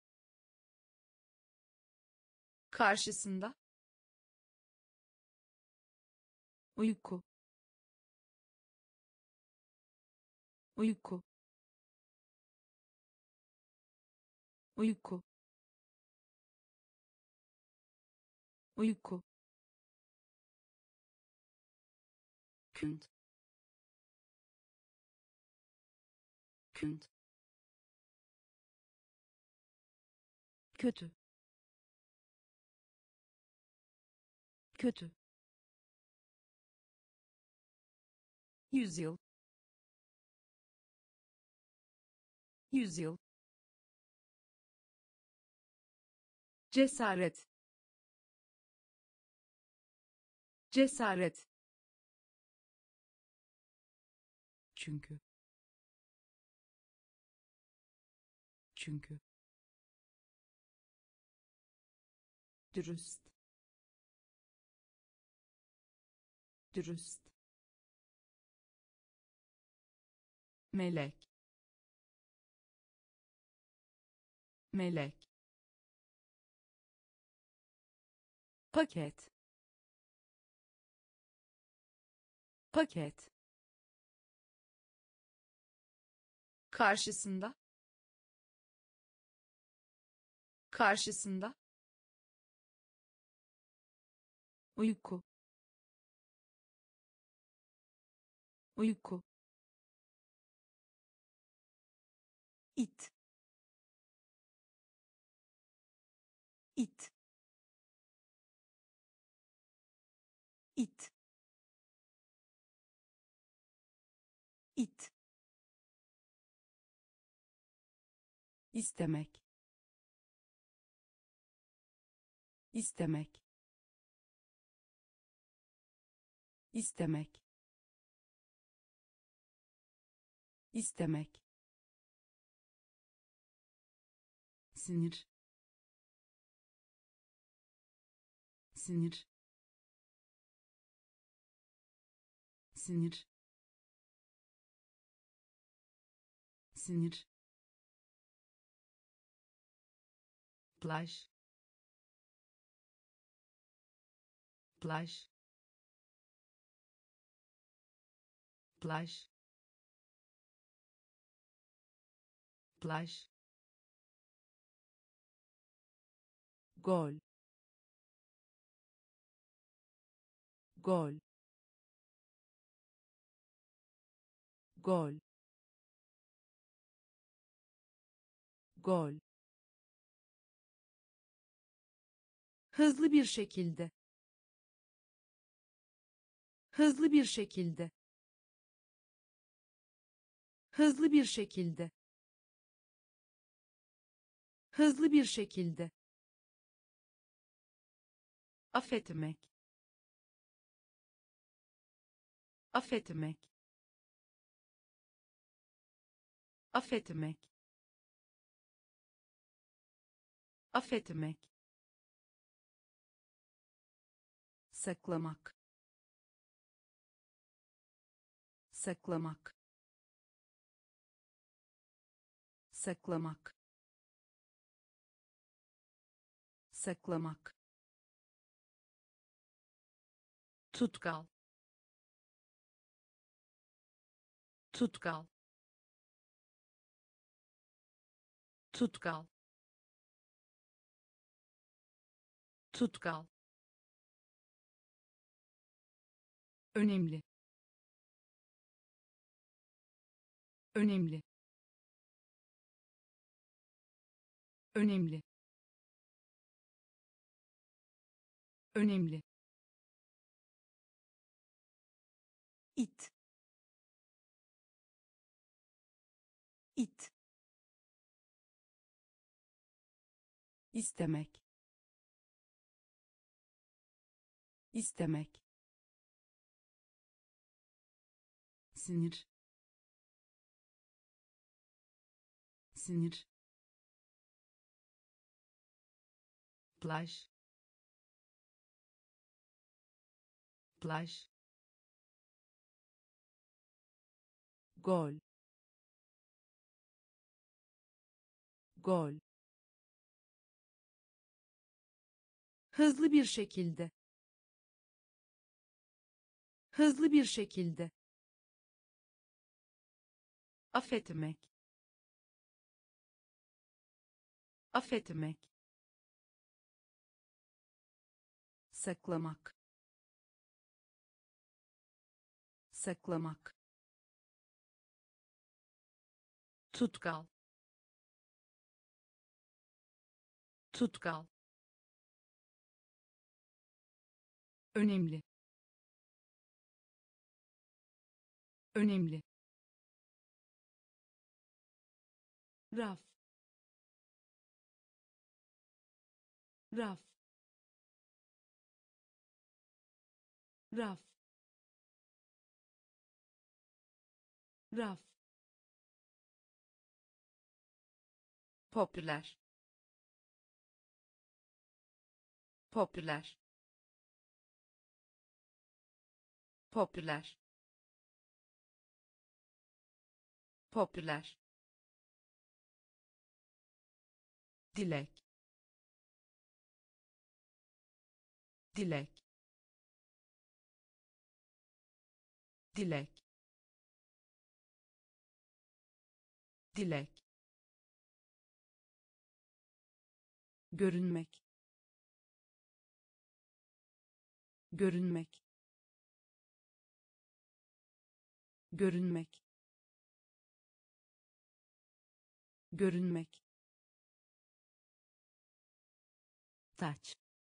karşısında, uyku, uyku, uyku, uyku, künd, künd, kötü, kötü, yüzyıl, yüzyıl, cesaret, cesaret, çünkü, çünkü, dürüst, dürüst, melek, melek, paket, paket, karşısında, karşısında, uyku, uyku, it it it it istemek istemek istemek istemek sinir sinir sinir sinir plaj plaj plaj plaj gol gol gol gol hızlı bir şekilde hızlı bir şekilde hızlı bir şekilde hızlı bir şekilde affetmek affetmek affetmek affetmek saklamak saklamak saklamak saklamak tutkal tutkal tutkal tutkal önemli önemli önemli önemli it it istemek istemek sinir sinir plaj plaj gol gol hızlı bir şekilde hızlı bir şekilde affetmek affetmek saklamak saklamak tutkal tutkal önemli önemli raf raf raf raf popüler popüler popüler popüler dilek dilek dilek dilek görünmek görünmek görünmek görünmek, taç,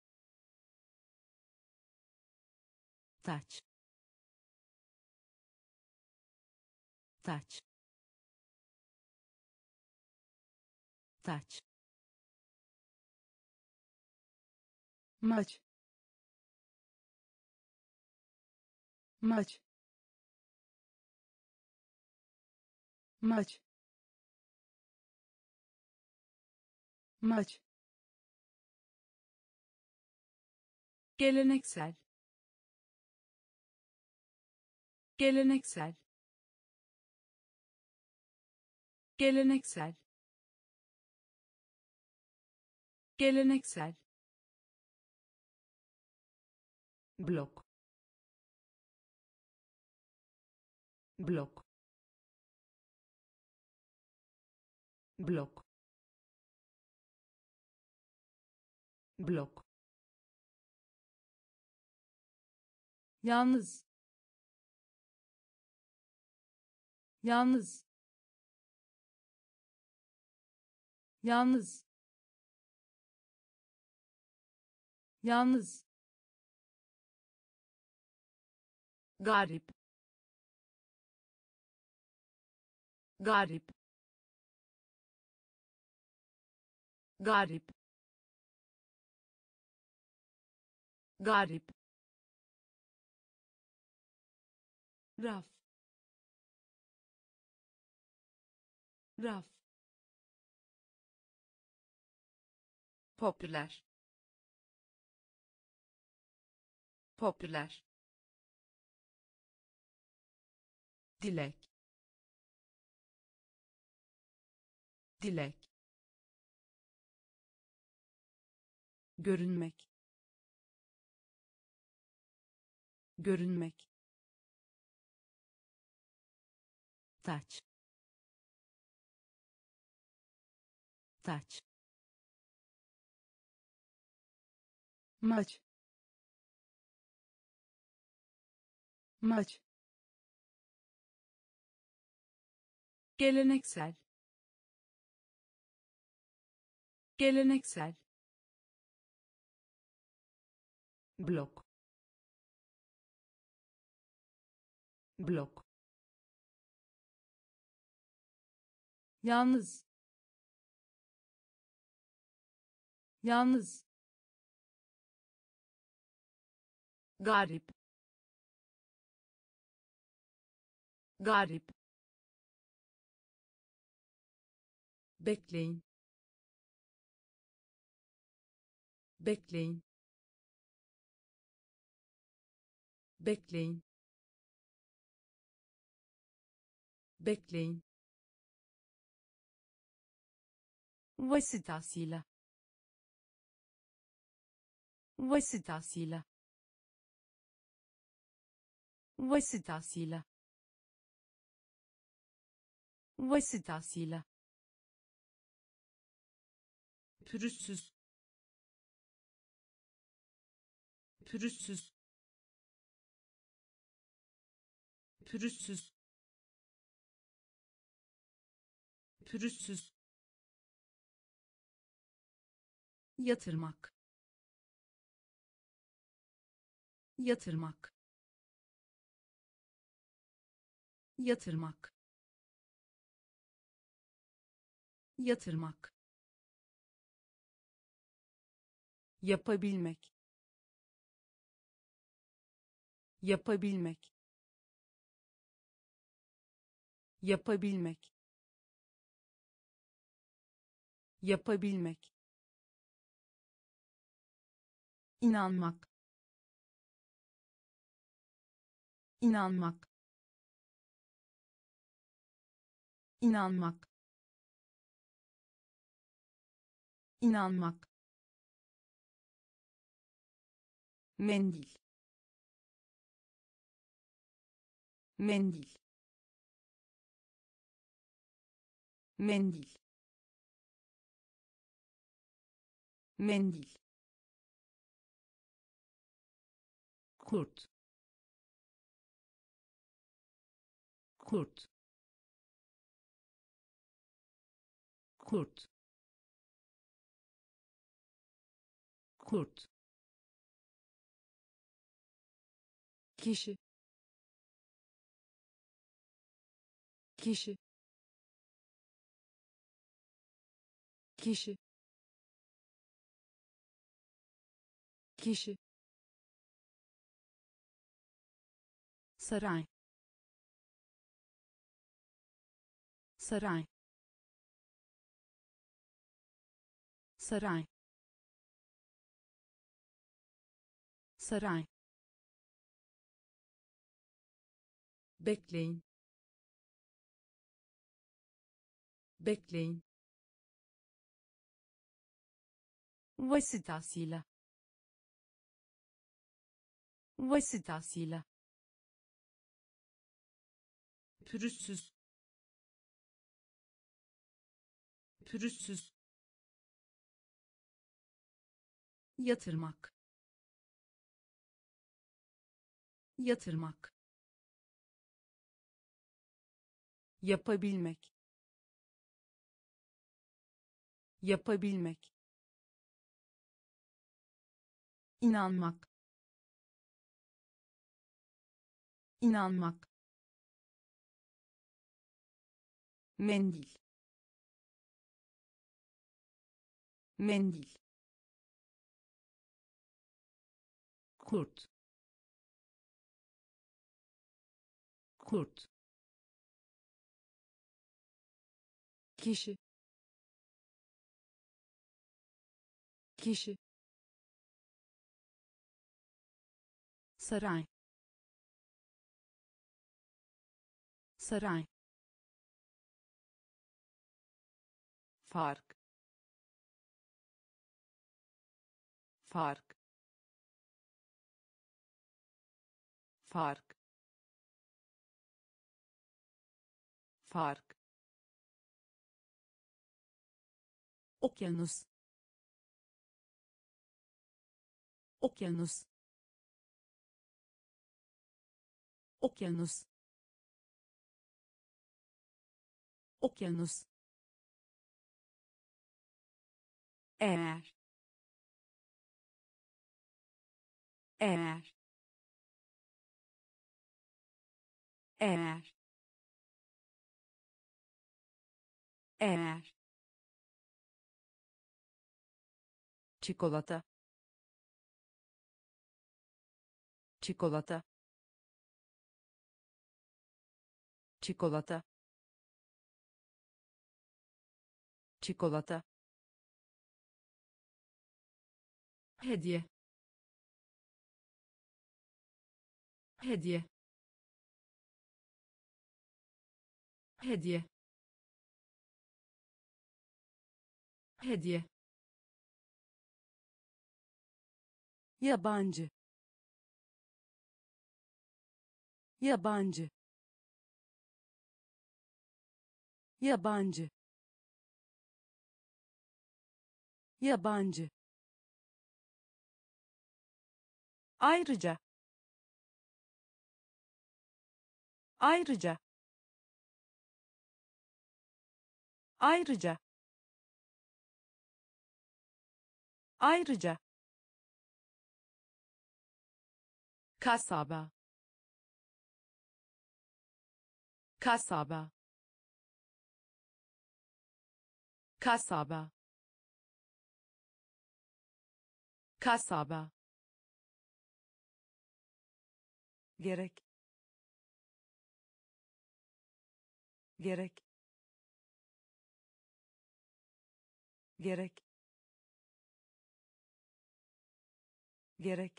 taç, taç, taç, maç, maç, maç, maç, geleneksel, geleneksel, geleneksel, geleneksel, blok, blok, blok, blok, yalnız, yalnız, yalnız, yalnız, garip, garip, garip, garip, raf, raf, popüler, popüler, dilek, dilek, görünmek, görünmek, taç, taç, maç, maç, geleneksel, geleneksel, blok, blok, yalnız, yalnız, garip, garip, bekleyin, bekleyin, bekleyin, bekleyin, vasıtasıyla, vasıtasıyla, vasıtasıyla, vasıtasıyla, pürüzsüz, pürüzsüz, pürüzsüz, pürüzsüz, yatırmak, yatırmak, yatırmak, yatırmak, yapabilmek, yapabilmek, yapabilmek, yapabilmek, inanmak, inanmak, inanmak, inanmak, mendil, mendil, mendil, mendil, kurt, kurt, kurt, kurt, kişi, kişi, kişi, kişi, saray, saray, saray, saray, bekleyin, bekleyin, vasıtasıyla, vasıtasıyla, pürüzsüz, pürüzsüz, yatırmak, yatırmak, yapabilmek, yapabilmek, inanmak, inanmak, mendil, mendil, kurt, kurt, kişi, kişi, saray, saray, fark, fark, fark, fark, okyanus, okyanus, okyanus, okyanus, eğer, eğer, eğer, eğer, çikolata, çikolata, çikolata, çikolata, hediye, hediye, hediye, hediye, yabancı, yabancı, yabancı, yabancı, ayrıca, ayrıca, ayrıca, ayrıca, kasaba, kasaba, kasaba, kasaba, gerek, gerek, gerek, gerek,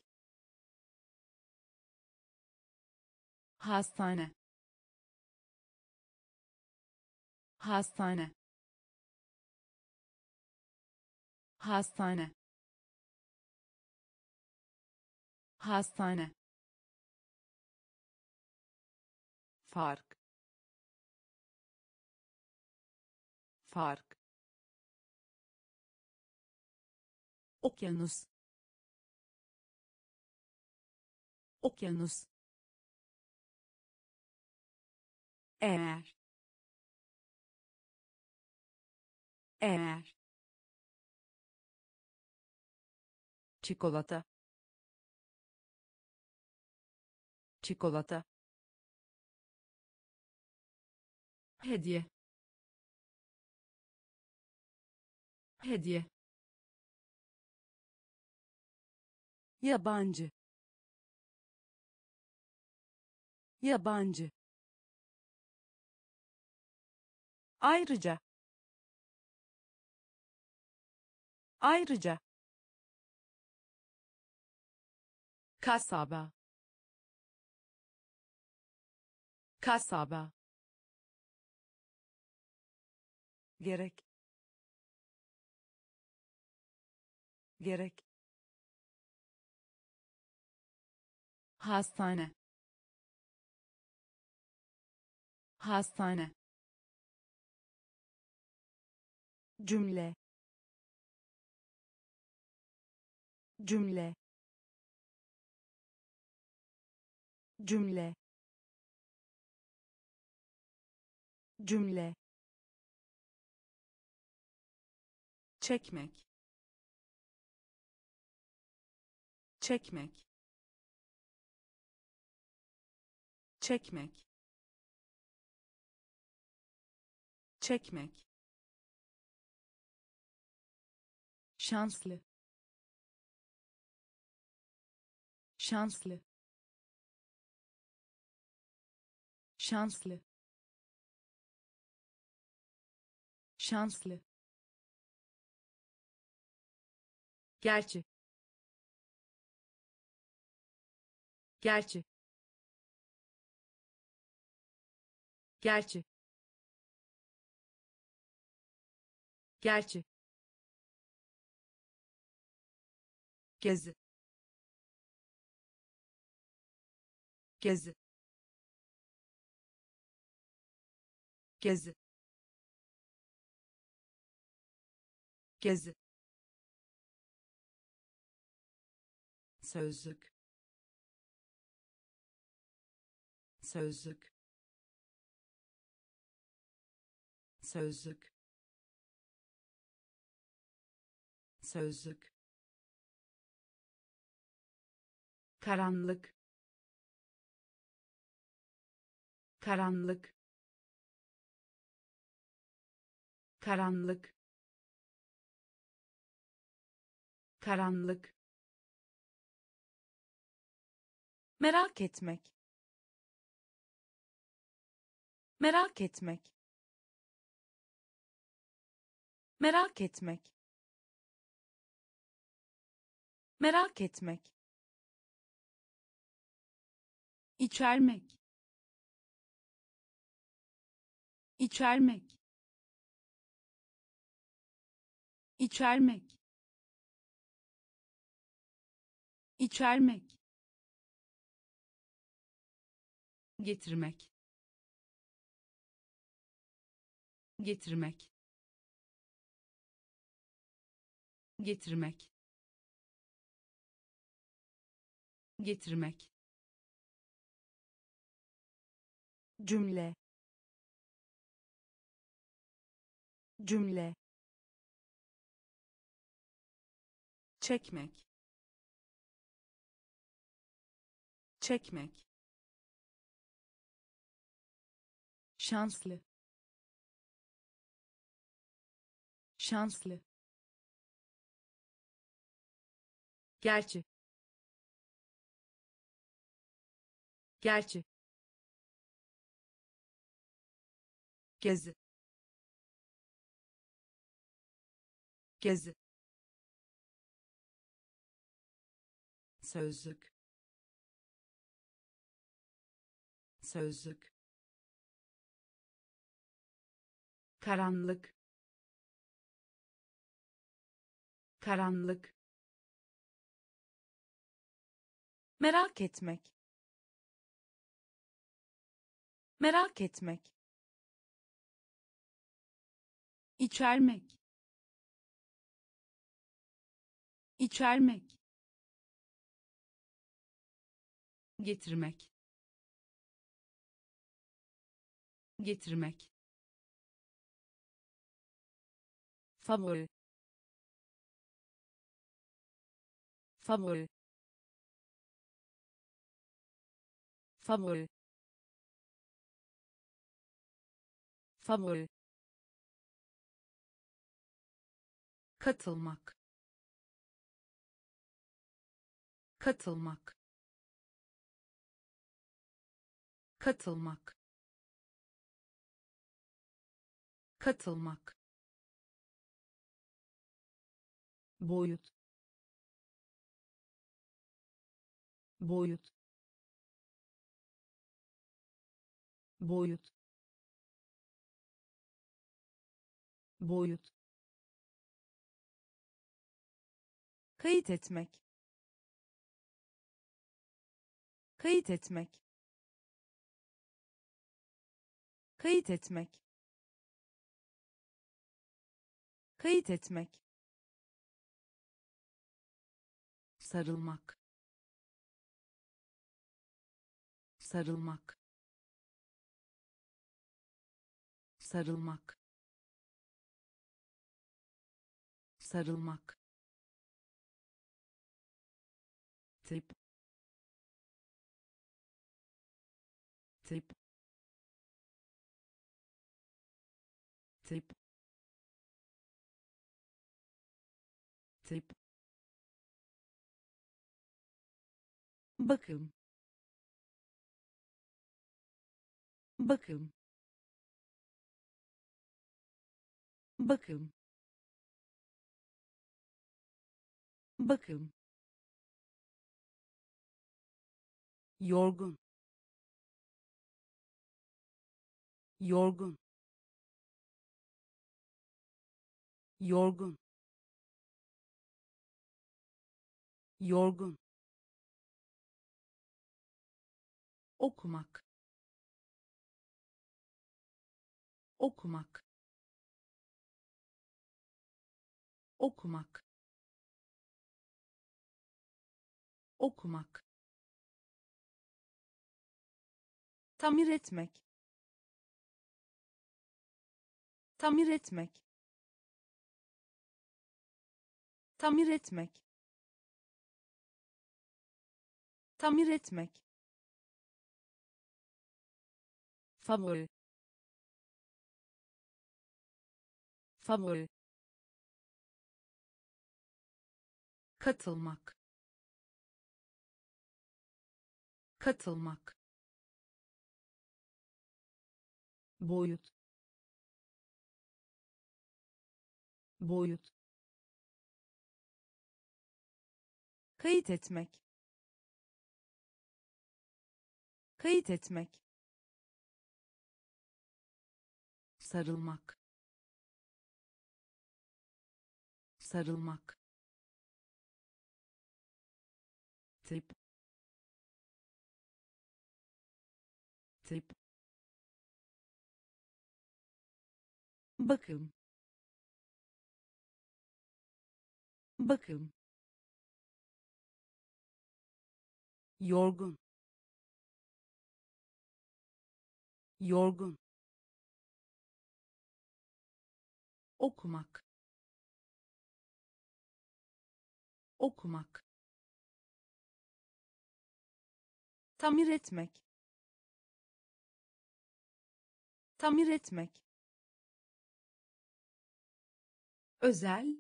hastane, hastane, hastane, hastane, fark, fark, okyanus, okyanus, eğer, eğer, çikolata, çikolata, hediye, hediye, yabancı, yabancı, ayrıca, ayrıca, kasaba, kasaba, gerek, gerek, hastane, hastane, cümle, cümle, cümle, cümle, çekmek, çekmek, çekmek, çekmek, şanslı, şanslı, şanslı, şanslı, gerçi, gerçi, gerçi, gerçi, gezi, gezi, gezi, gezi, sözlük, sözlük, sözlük, sözlük, karanlık, karanlık, karanlık, karanlık, merak etmek, merak etmek, merak etmek, merak etmek, içermek, içermek, içermek, içermek, getirmek, getirmek, getirmek, getirmek, cümle, cümle, çekmek, çekmek, şanslı, şanslı, gerçi, gerçi, gezi, gezi, sözlük, sözlük, karanlık, karanlık, merak etmek, merak etmek, içermek, içermek, getirmek, getirmek, favori, favori, favori, favori, katılmak, katılmak, katılmak, katılmak, boyut, boyut, boyut, boyut, kayıt etmek, kayıt etmek, kayıt etmek, kayıt etmek, sarılmak, sarılmak, sarılmak, sarılmak, tip, tip, tip, tip, bakım, bakım, bakım, bakım, yorgun, yorgun, yorgun, yorgun, okumak, okumak, okumak, okumak, tamir etmek, tamir etmek, tamir etmek, tamir etmek, favori, favori, katılmak, katılmak, boyut, boyut, kayıt etmek, kayıt etmek, sarılmak, sarılmak, tip, tip, bakım, bakım, yorgun, yorgun, okumak, okumak, tamir etmek, tamir etmek, özel,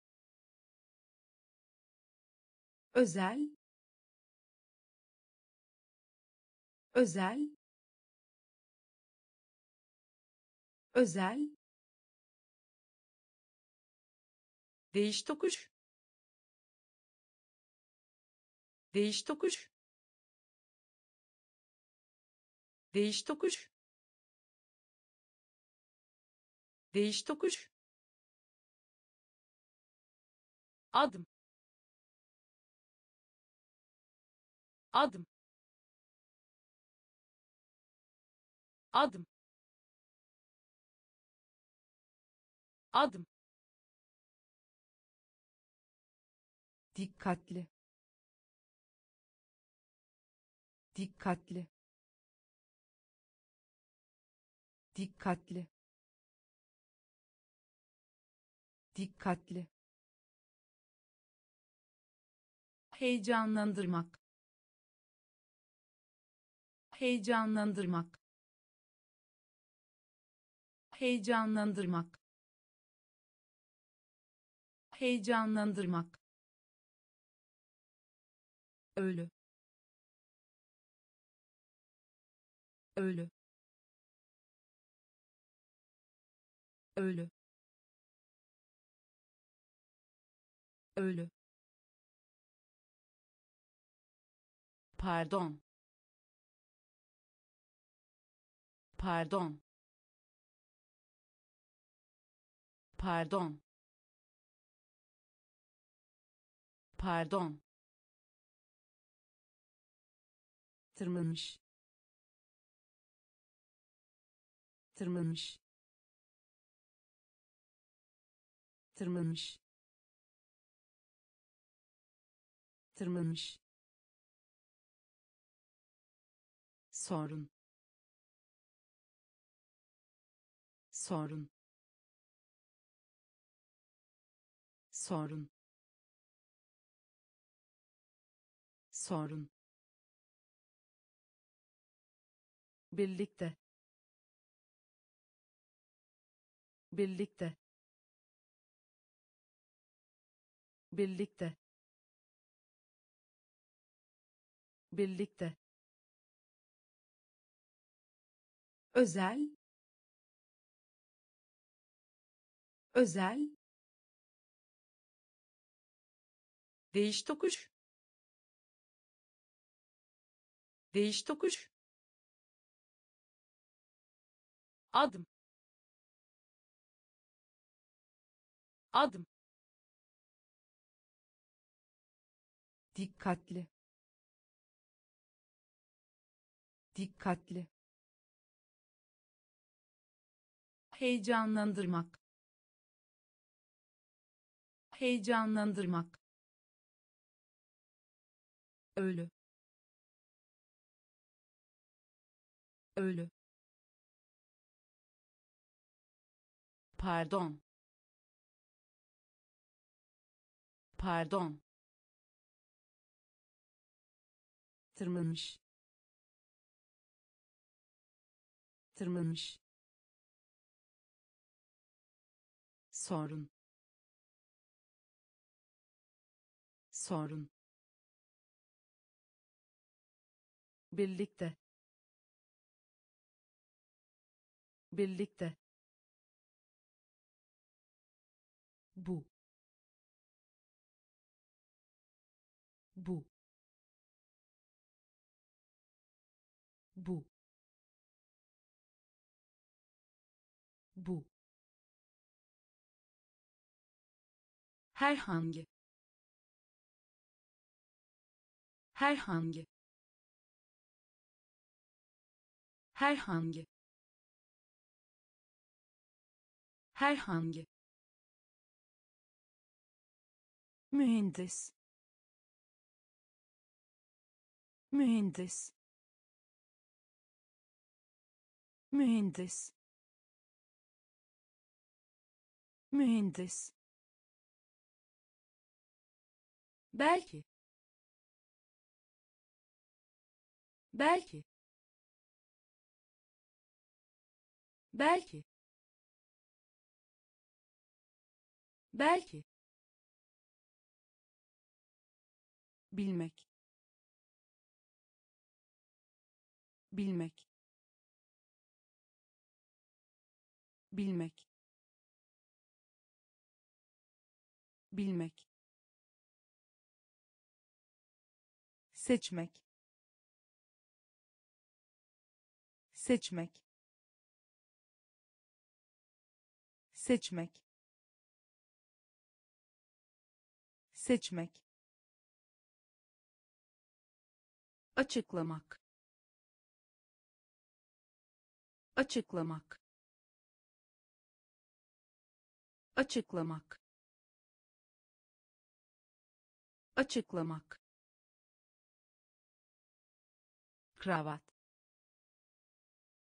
özel, özel, özel, değiş tokuş, değiş tokuş, değiş tokuş, değiş tokuş, adım, adım, adım, adım, dikkatli, dikkatli, dikkatli, dikkatli, heyecanlandırmak, heyecanlandırmak, heyecanlandırmak, heyecanlandırmak, ölü, ölü, ölü, ölü, pardon, pardon, pardon, pardon, tırmanmış, tırmanmış, tırmanmış, tırmanmış, sorun, sorun, sorun, sorun, birlikte, birlikte, birlikte, birlikte, özel, özel, değiş tokuş, değiş tokuş, adım, adım, dikkatli, dikkatli, heyecanlandırmak, heyecanlandırmak, ölü, ölü, pardon, pardon, tırmanmış, tırmanmış, sorun, sorun, birlikte, birlikte, bu, bu, bu, bu, herhangi, herhangi, herhangi, herhangi, mühendis, mühendis, mühendis, mühendis, belki, belki, belki, belki, bilmek, bilmek, bilmek, bilmek, seçmek, seçmek, seçmek, seçmek, açıklamak, açıklamak, açıklamak, açıklamak, kravat,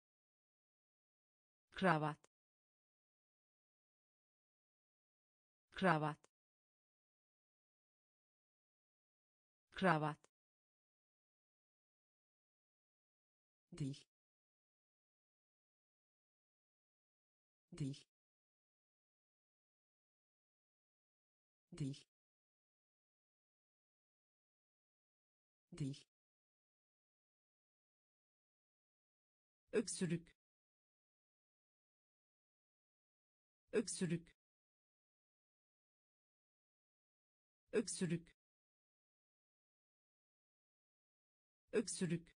kravat, kravat, kravat, dil, dil, dil, dil, öksürük, öksürük, öksürük, öksürük,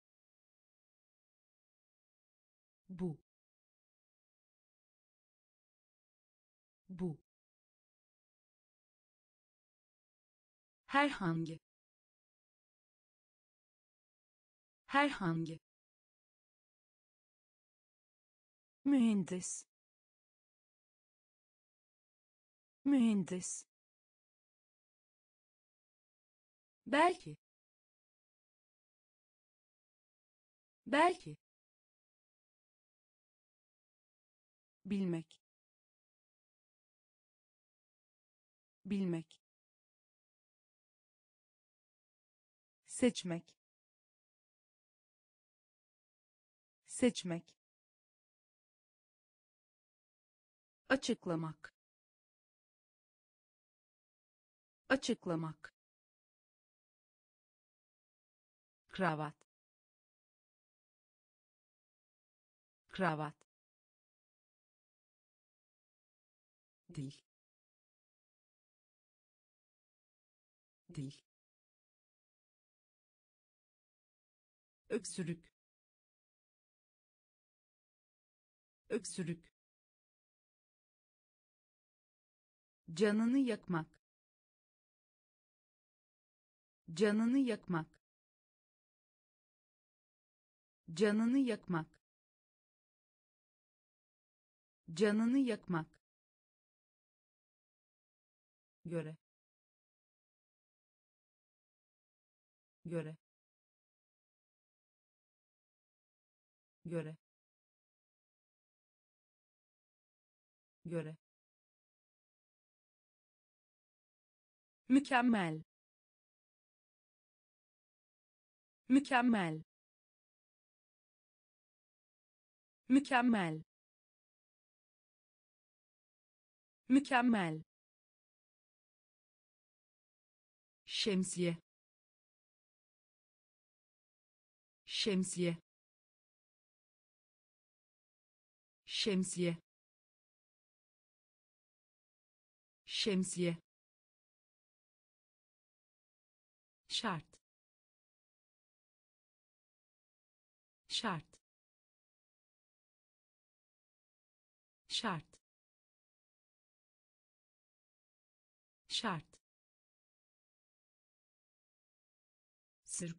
bu, bu, herhangi, herhangi, mühendis, mühendis, belki, belki, bilmek, bilmek, seçmek, seçmek, açıklamak, açıklamak, kravat, kravat, dil, dil, öksürük, öksürük, canını yakmak, canını yakmak, canını yakmak, canını yakmak, göre, göre, göre, göre, mükemmel, mükemmel, mükemmel, mükemmel, şemsiye, şemsiye, şemsiye, şemsiye, şart, şart, şart, şart, sırk,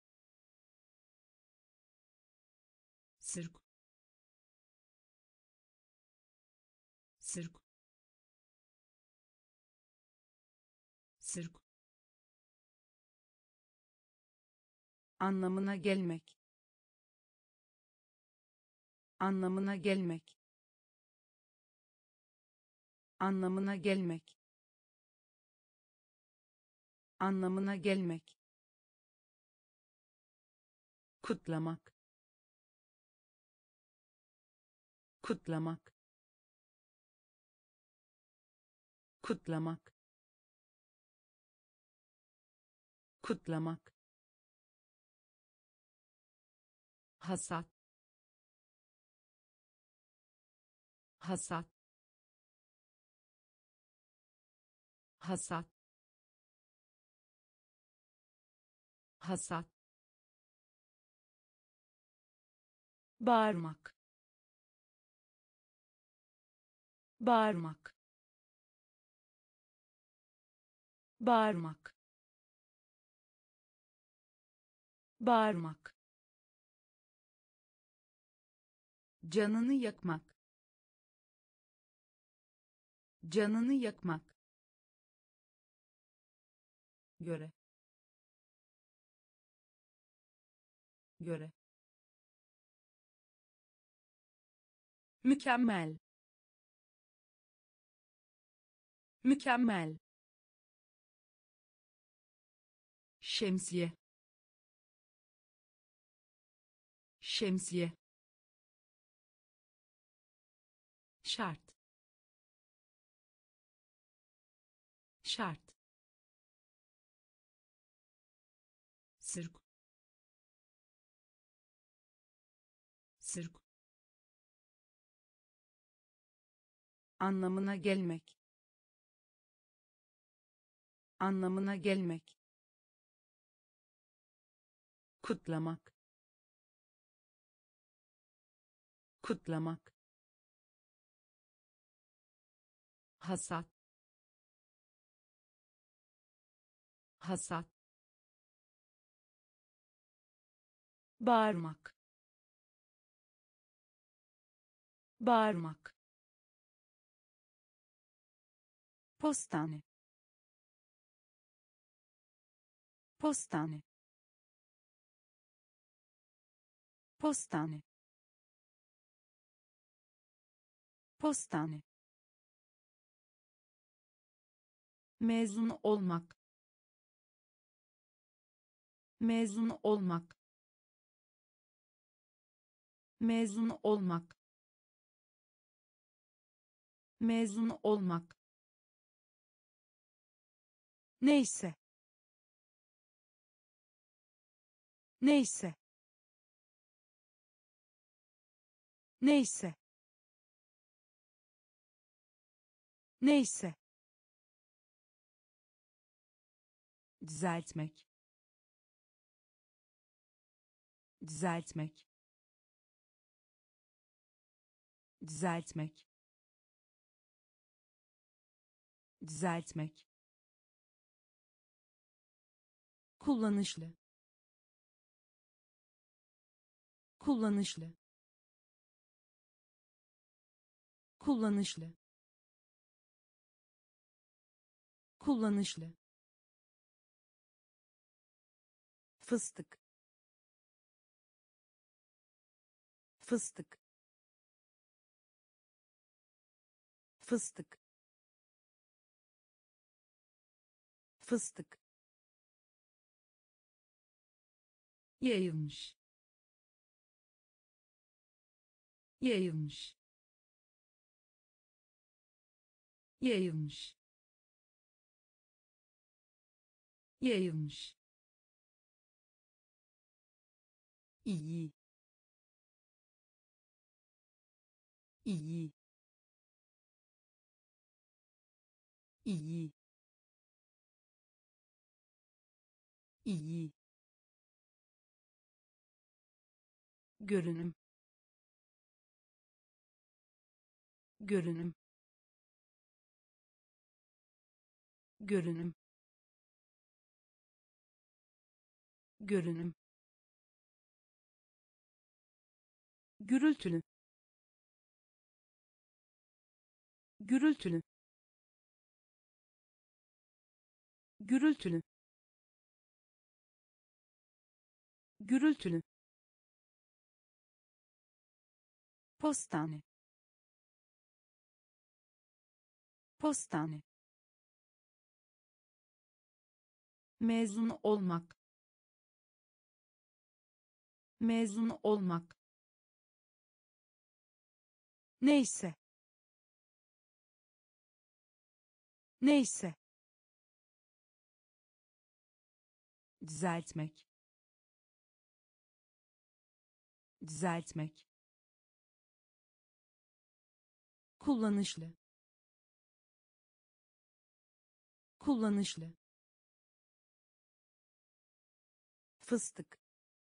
sırk, sırk, sırk, anlamına gelmek, anlamına gelmek, anlamına gelmek, anlamına gelmek, kutlamak, kutlamak, kutlamak, kutlamak, hasat, hasat, hasat, hasat, bağırmak, bağırmak, bağırmak, bağırmak, canını yakmak, canını yakmak, göre, göre, mükemmel, mükemmel, şemsiye, şemsiye, şart, şart, sirk, sirk, anlamına gelmek, anlamına gelmek, kutlamak, kutlamak, hasat, hasat, bağırmak, bağırmak, postane, postane, postane, postane, mezun olmak, mezun olmak, mezun olmak, mezun olmak, neyse, neyse, neyse, neyse, düzeltmek, düzeltmek, düzeltmek, düzeltmek, kullanışlı, kullanışlı, kullanışlı, kullanışlı, fıstık, fıstık, fıstık, fıstık, yayılmış, yayılmış, yayılmış, yayılmış, iyi, iyi, iyi, iyi, görünüm, görünüm, görünüm, görünüm, gürültülü, gürültülü, gürültülü, gürültülü, postane, postane, mezun olmak, mezun olmak, neyse, neyse, düzeltmek, düzeltmek, kullanışlı, kullanışlı, fıstık,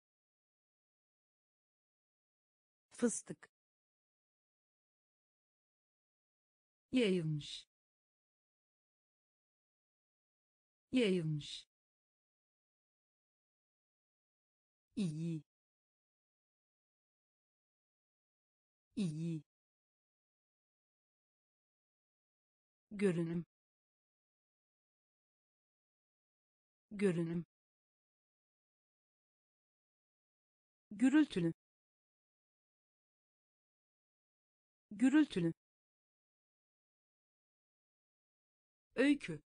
fıstık, yayılmış, yayılmış, iyi, iyi, görünüm, görünüm, gürültülü, gürültülü, öykü,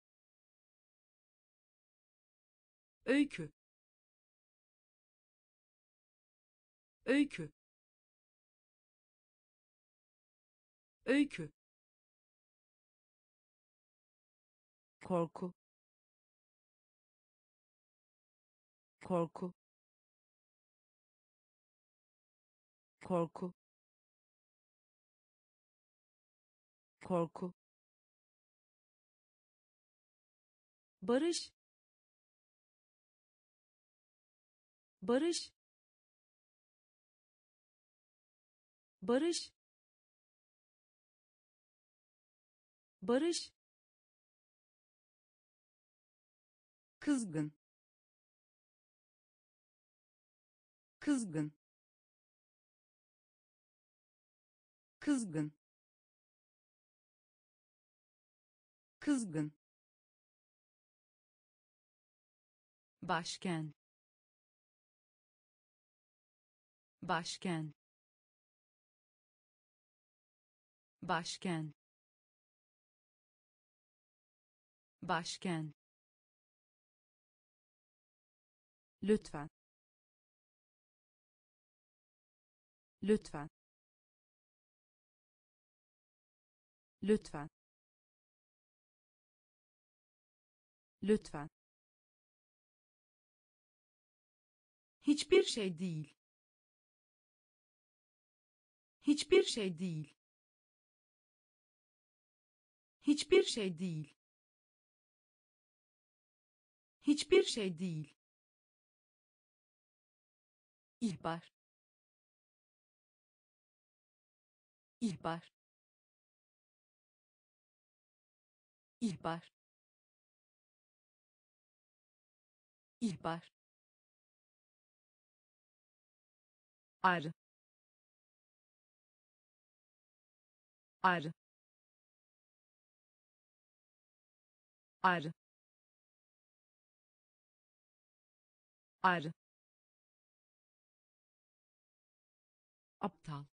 öykü, öykü, öykü, korku, korku, korku, korku, barış, barış, barış, barış, kızgın, kızgın, kızgın, kızgın, başkent, başkent, başkent, başkent, lütfen, lütfen, lütfen, lütfen, hiçbir şey değil, hiçbir şey değil, hiçbir şey değil, hiçbir şey değil, ihbar, ihbar, ihbar, ihbar, arı, arı, arı, arı, aptal,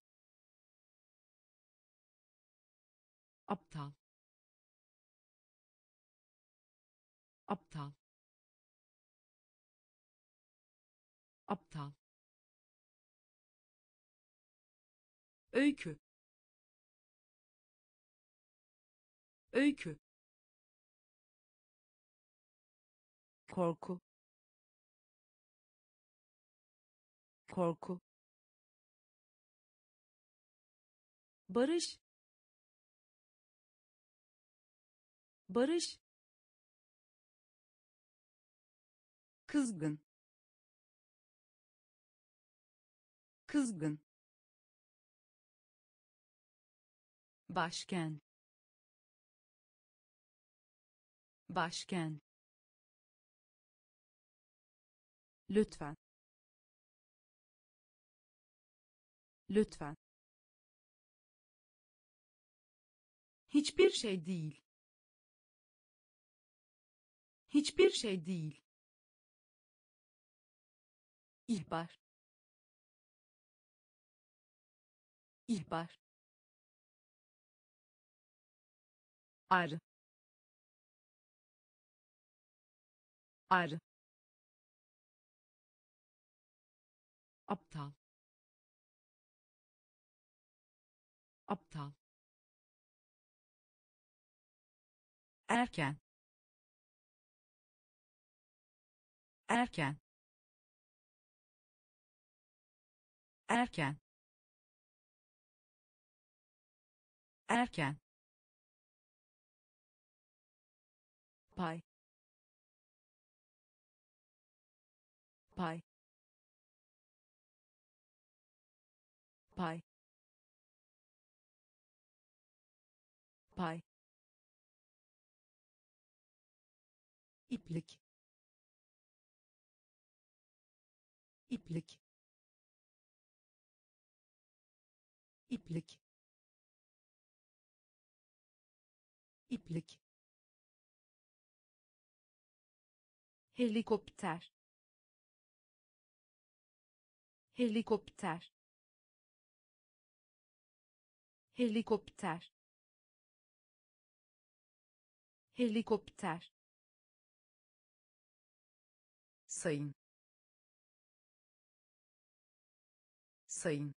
aptal, aptal, aptal, öykü, öykü, korku, korku, barış, barış, kızgın, kızgın, başkent, başkent, lütfen, lütfen, hiçbir şey değil, hiçbir şey değil, ihbar, ihbar, arı, arı, aptal, aptal, erken, erken, erken, erken, pay, pay, pay, pay, iplik, iplik, iplik, iplik, helikopter, helikopter, helikopter, helikopter, sayın, sayın,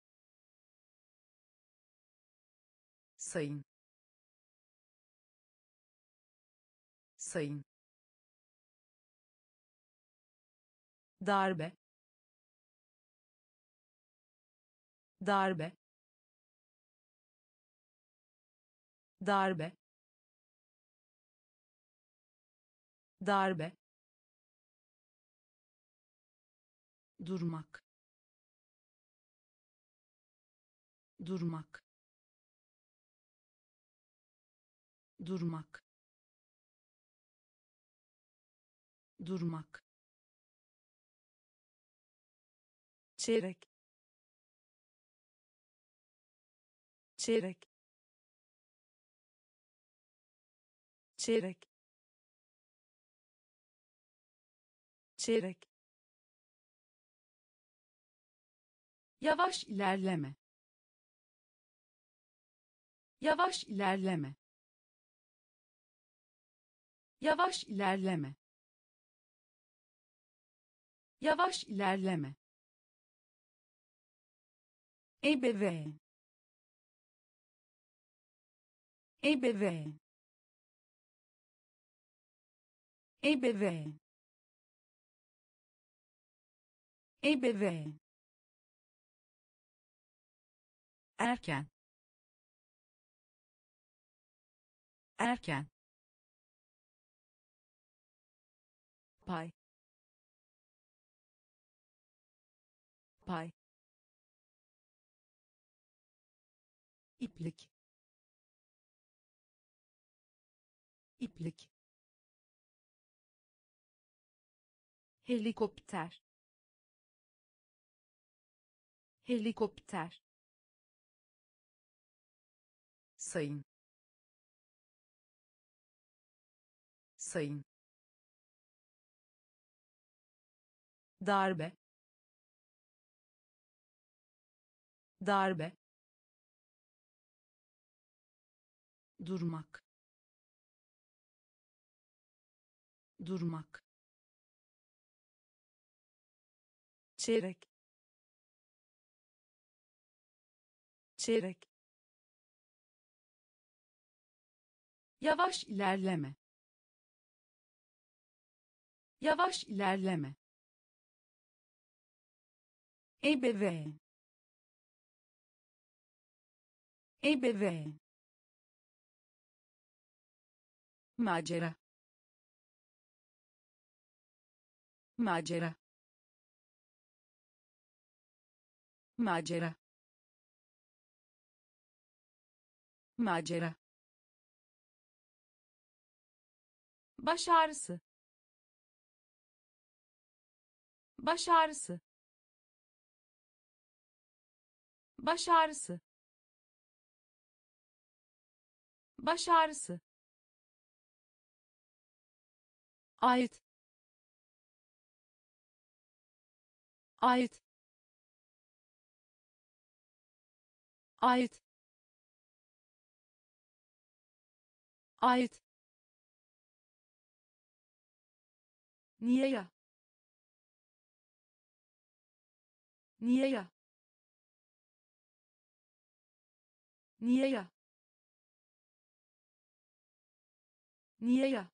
sayın, sayın, darbe, darbe, darbe, darbe, durmak, durmak, durmak, durmak, çeyrek, çeyrek, çeyrek, çeyrek, yavaş ilerleme, yavaş ilerleme, yavaş ilerleme, yavaş ilerleme, ebeveyn, ebeveyn, ebeveyn, ebeveyn, erken, erken, pay, pay, iplik, iplik, helikopter, helikopter, sayın, sayın, darbe, darbe, durmak, durmak, çeyrek, çeyrek, yavaş ilerleme, yavaş ilerleme, ebeveyn, ebeveyn, macera, macera, macera, macera, baş ağrısı, baş ağrısı, baş ağrısı, baş ağrısı, ait, ait, ait, ait, niye ya, niye ya, niye ya, niye ya,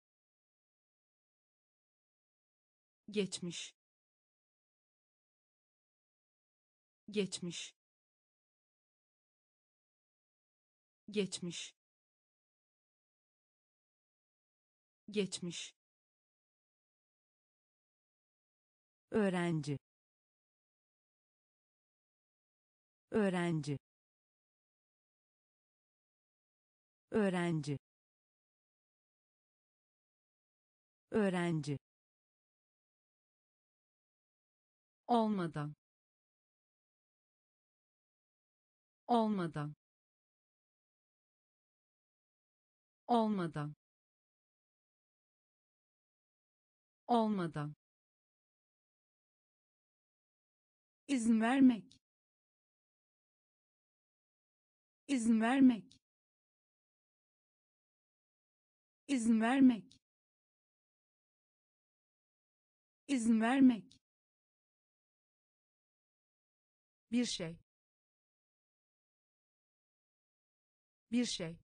geçmiş, geçmiş, geçmiş, geçmiş, öğrenci, öğrenci, öğrenci, öğrenci, olmadan, olmadan, olmadan, olmadan, izin vermek, izin vermek, izin vermek, izin vermek, bir şey, bir şey,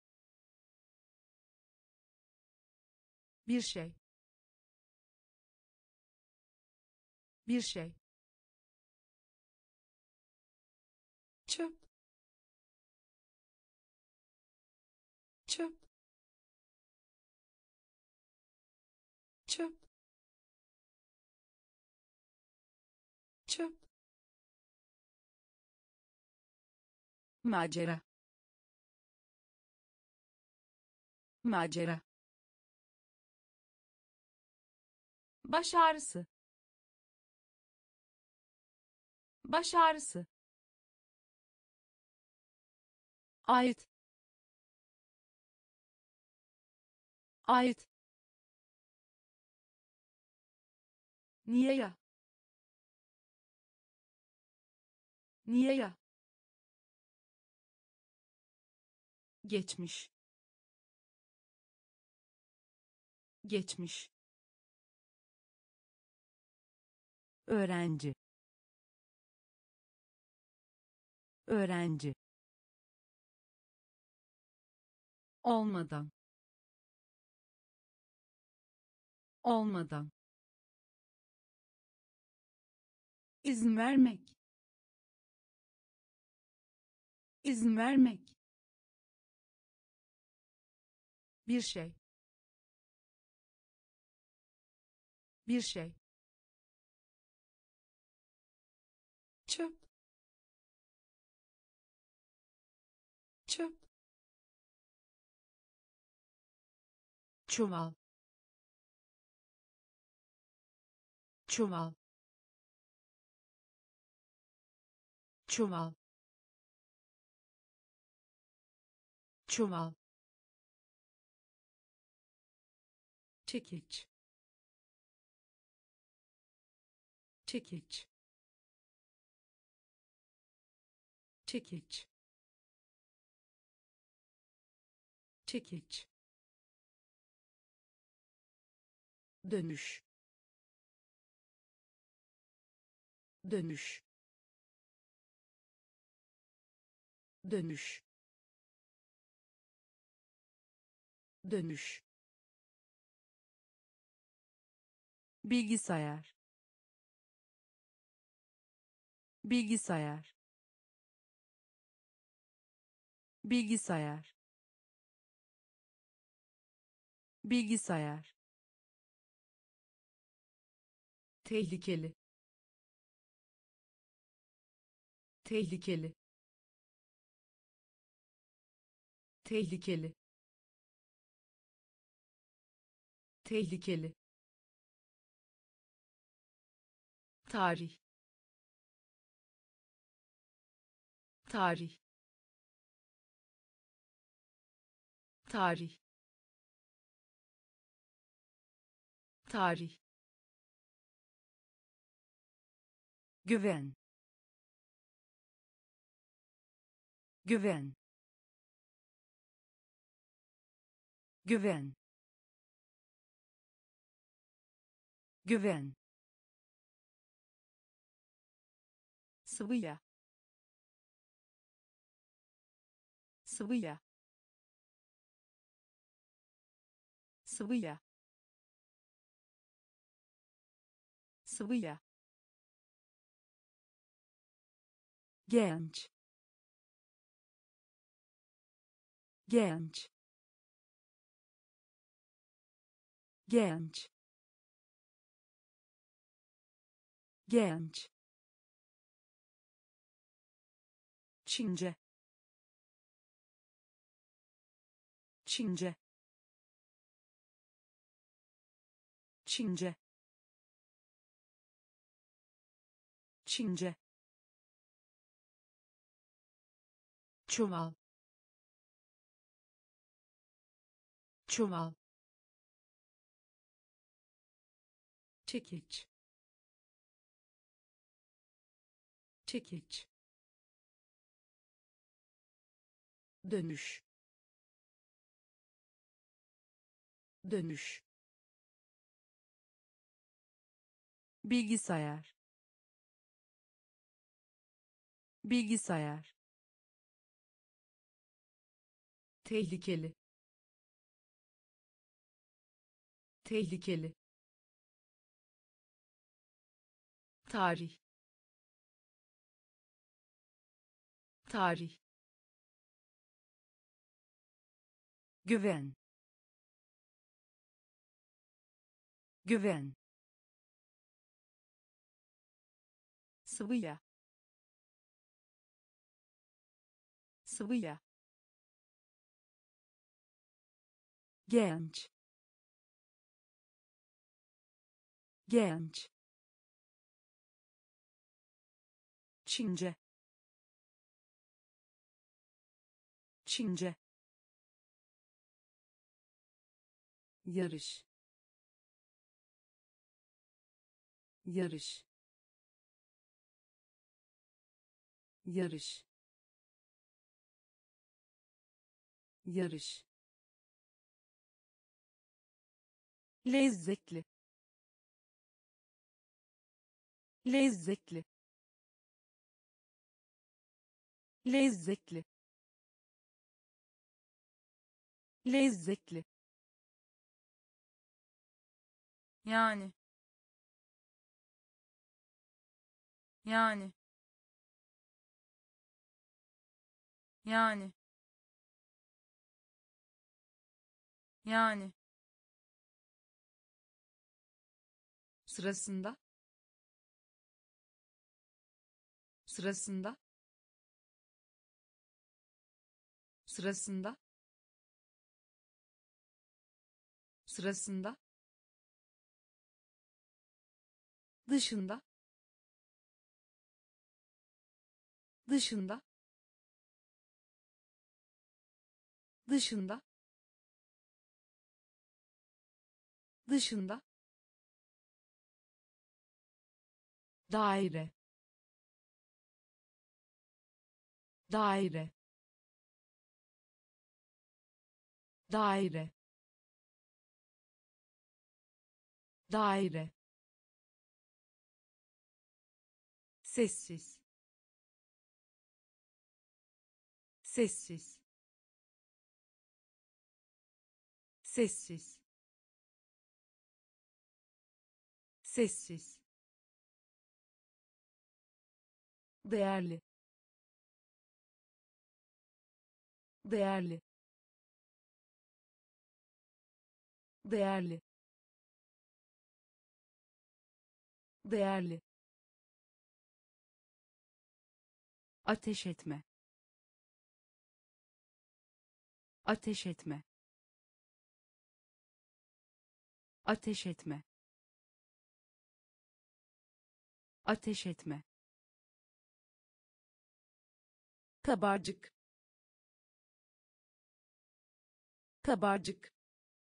bir şey, bir şey, çöp, çöp, çöp, çöp, macera, macera, baş ağrısı, baş ağrısı, ait, ait, niye ya, niye ya, geçmiş, geçmiş, öğrenci, öğrenci, olmadan, olmadan, izin vermek, izin vermek, bir şey, bir şey, çöp, çöp, çuval, çuval, çuval, çuval, çekiç, çekiç, çekiç, çekiç, dönüş, dönüş, dönüş, dönüş, bilgisayar, bilgisayar, bilgisayar, bilgisayar, tehlikeli, tehlikeli, tehlikeli, tehlikeli, tarih, tarih, tarih, tarih, güven, güven, güven, güven, sıvı yağ, sıvı yağ, sıvı yağ, sıvı yağ, genç, genç, genç, genç, Çince, Çince, Çince, Çince, çuval, çuval, çekiç, çekiç, dönüş, dönüş, bilgisayar, bilgisayar, tehlikeli, tehlikeli, tarih, tarih, güven, güven, sıvıya, sıvıya, genç, genç, Çince, Çince, yarış, yarış, yarış, yarış, lezzetli, lezzetli, lezzetli, lezzetli, Yani. Yani. Yani. Yani. sırasında, sırasında, sırasında, sırasında, dışında, dışında, dışında, dışında, daire, daire, daire, daire, sessiz, sessiz, sessiz, sessiz, değerli, değerli, değerli, değerli, ateş etme, ateş etme, ateş etme, ateş etme, kabarcık, kabarcık,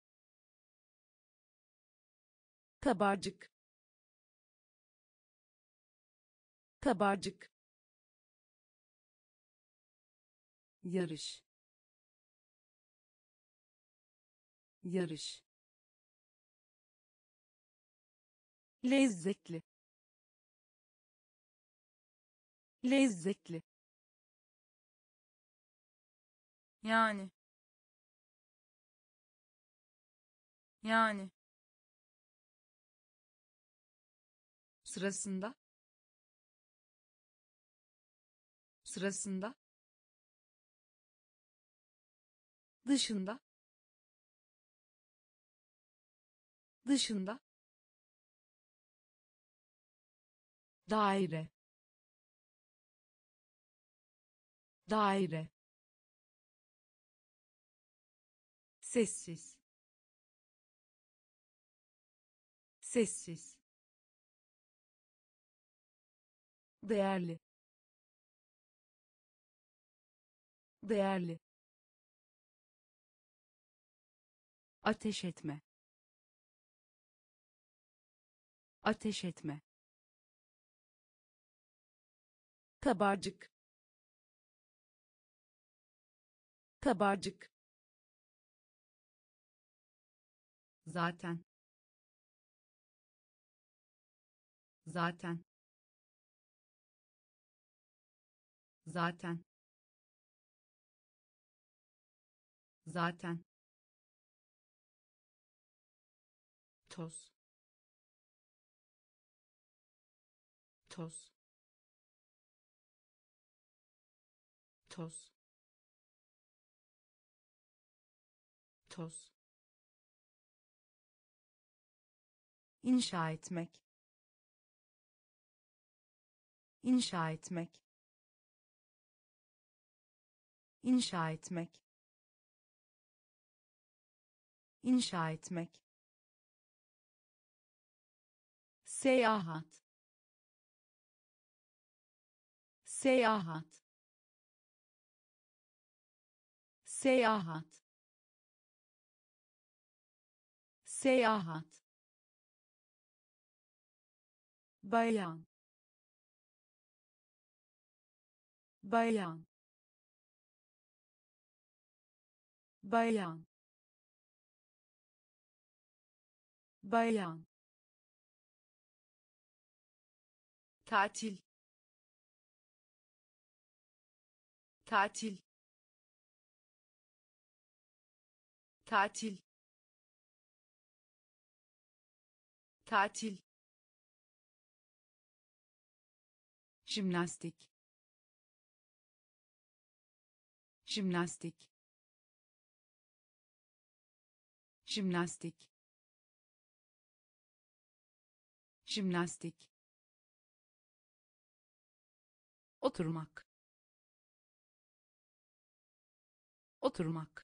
kabarcık, kabarcık, yarış, yarış, lezzetli, lezzetli, Yani. Yani. sırasında, sırasında, dışında, dışında, daire, daire, sessiz, sessiz, değerli, değerli, ateş etme, ateş etme, kabarcık, kabarcık, zaten zaten zaten zaten toz toz toz toz inşa etmek inşa etmek inşa etmek inşa etmek seyahat seyahat seyahat seyahat bayan bayan bayan bayan tatil tatil tatil tatil jimnastik jimnastik jimnastik jimnastik oturmak oturmak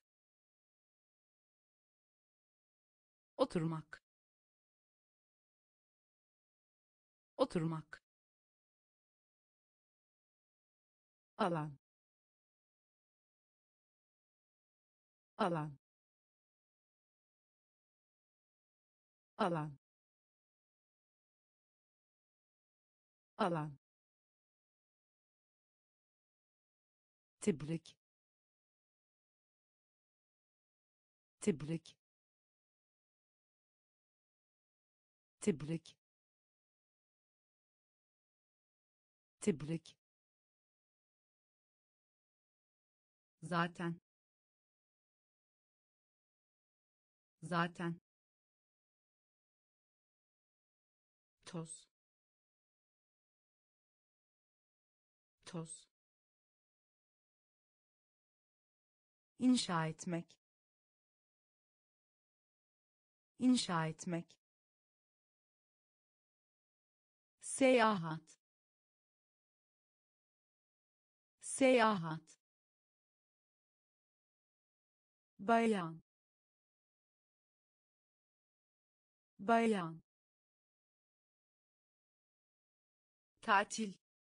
oturmak oturmak alan alan alan alan tebrik tebrik tebrik tebrik zaten zaten toz toz inşa etmek inşa etmek seyahat seyahat bayan bayan tatil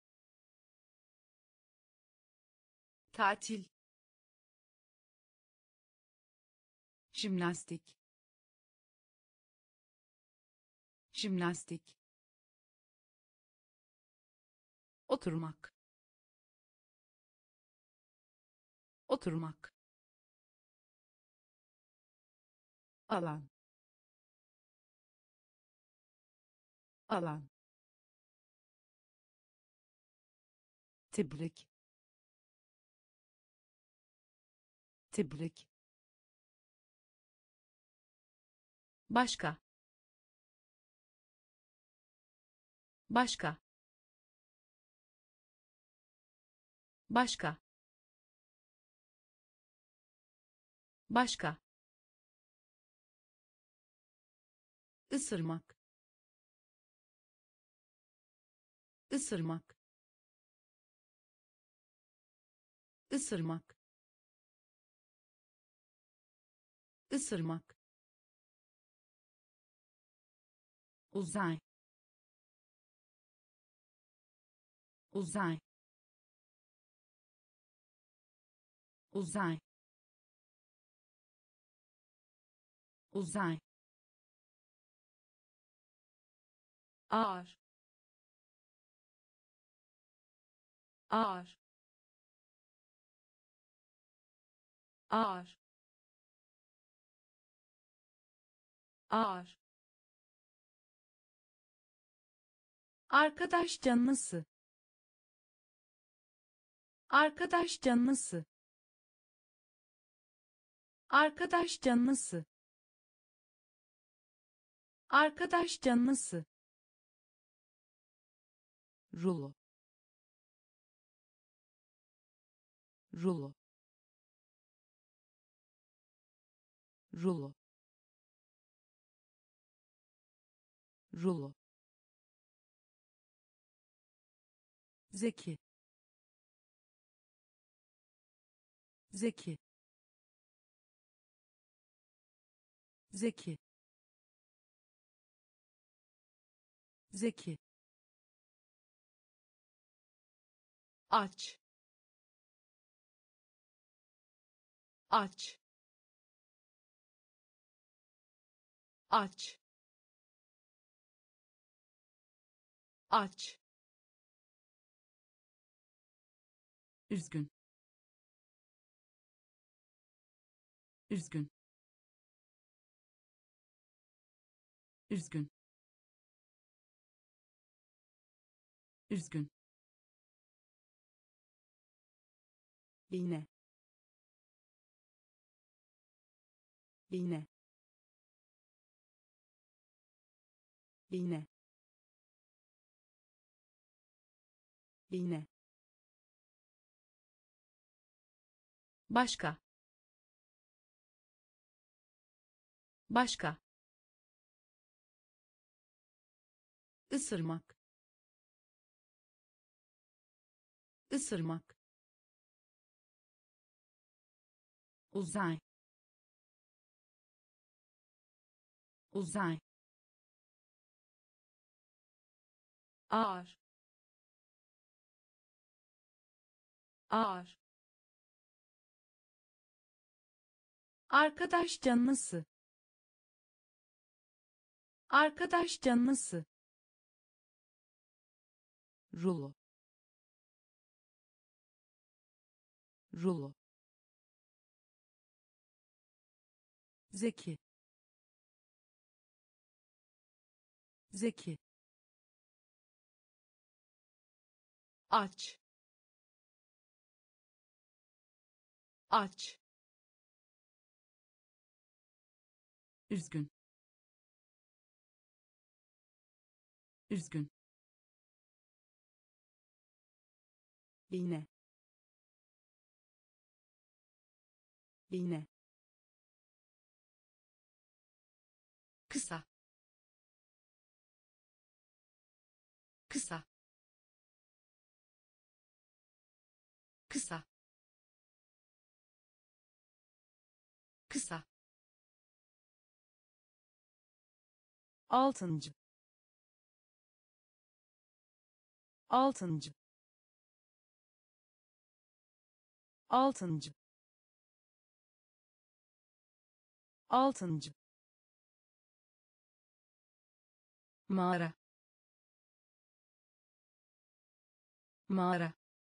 tatil jimnastik jimnastik oturmak oturmak alan alan tebrik tebrik başka başka başka başka ısırmak ısırmak ısırmak ısırmak uzay uzay uzay uzay ağır ağır ağır ağır, Arkadaş canlısı. Arkadaş canlısı. Arkadaş canlısı. Arkadaş canlısı. Rulo. Rulo. Rulo. Rulo. Zeki. Zeki. Zeki. Zeki. Aç. Aç. Aç. Aç. Üzgün. Üzgün. Üzgün. Üzgün. Bine. Bine. Bine. Bine. Başka. Başka. Isırmak. Isırmak. Uzay. Uzay. ağır, ağır, Arkadaş canlısı. Arkadaş canlısı. Rulo. Rulo. Zeki. Zeki. Aç. Aç. Üzgün. Üzgün. Bine. Bine. Kısa. Kısa. Kısa. Kısa. Altıncı. Altıncı. Altıncı. Altıncı. Mağara. Mağara.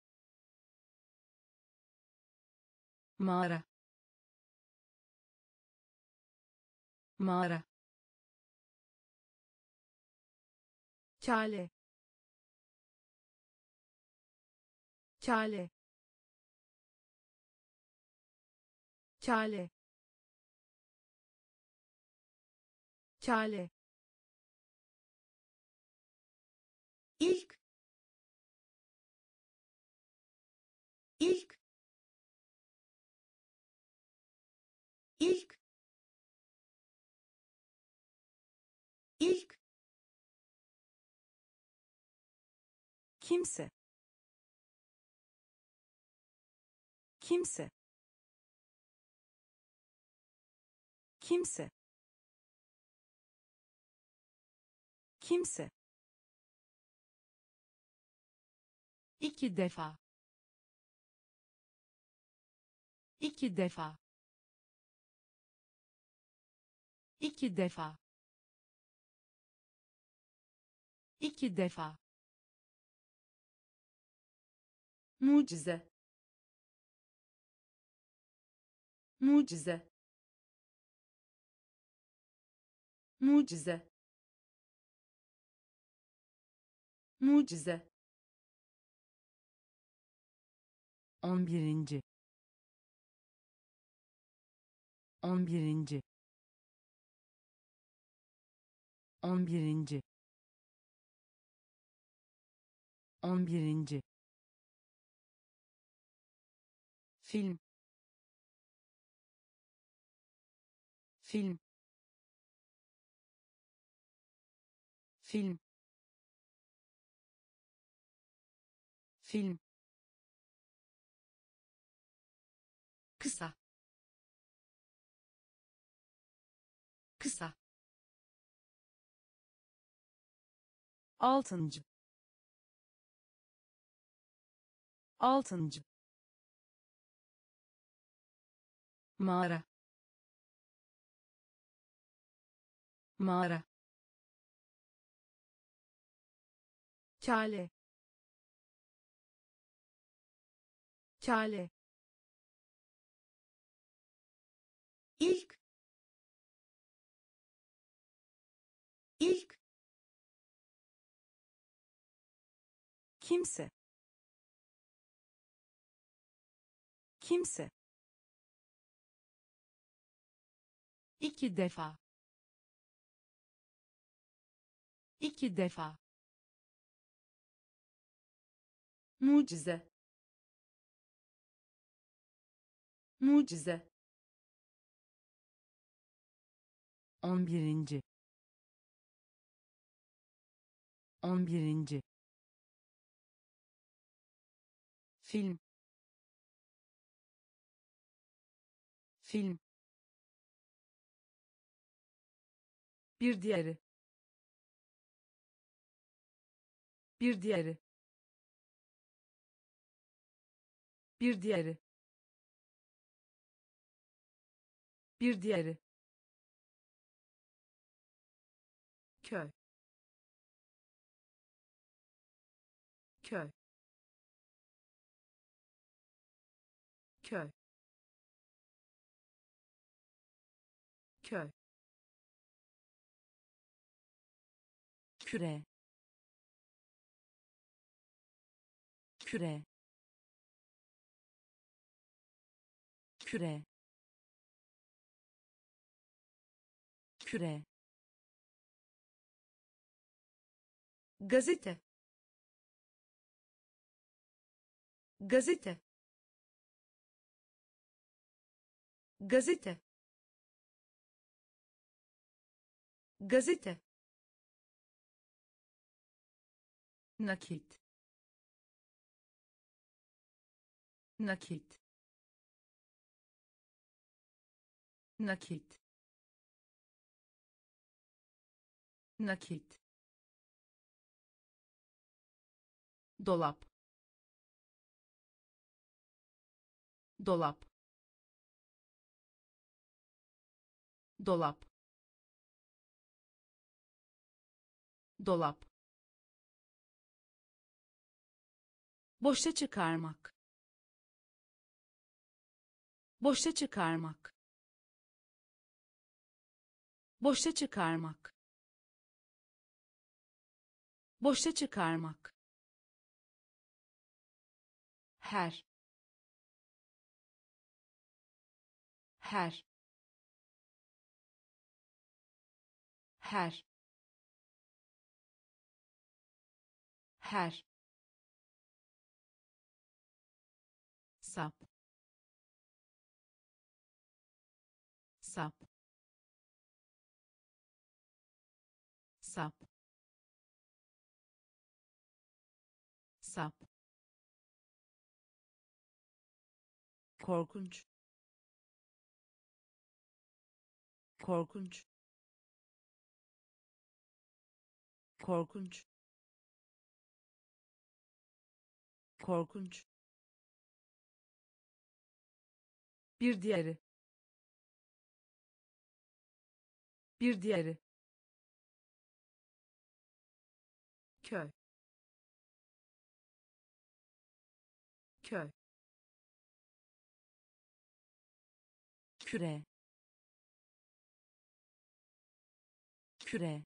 Mağara. Mağara. Kale. Kale. Kale. Kale. İlk. İlk. İlk. İlk. Kimse. Kimse. Kimse. Kimse. İki defa. İki defa. İki defa. İki defa. Mucize. Mucize. mucize, mucize, 11. 11. 11. 11. Film, film, film, film, kısa, kısa, 6. 6. Mağara, mağara, kale, kale, ilk, ilk, kimse, kimse, 2 defa, 2 defa, mucize, mucize, 11. 11. Film, film, bir diğeri, bir diğeri, bir diğeri, bir diğeri, köy, köy, köy, köy, küre, küre, küre, küre, gazete, gazete, gazete, gazete, nakit, nakit, nakit, nakit, dolap, dolap, dolap, dolap, boşa çıkarmak, boşa çıkarmak, boşa çıkarmak, boşa çıkarmak, her, her, her, her, sap, sap, sap, sap, korkunç, korkunç, korkunç, korkunç, bir diğeri, bir diğeri, köy, köy, küre, küre,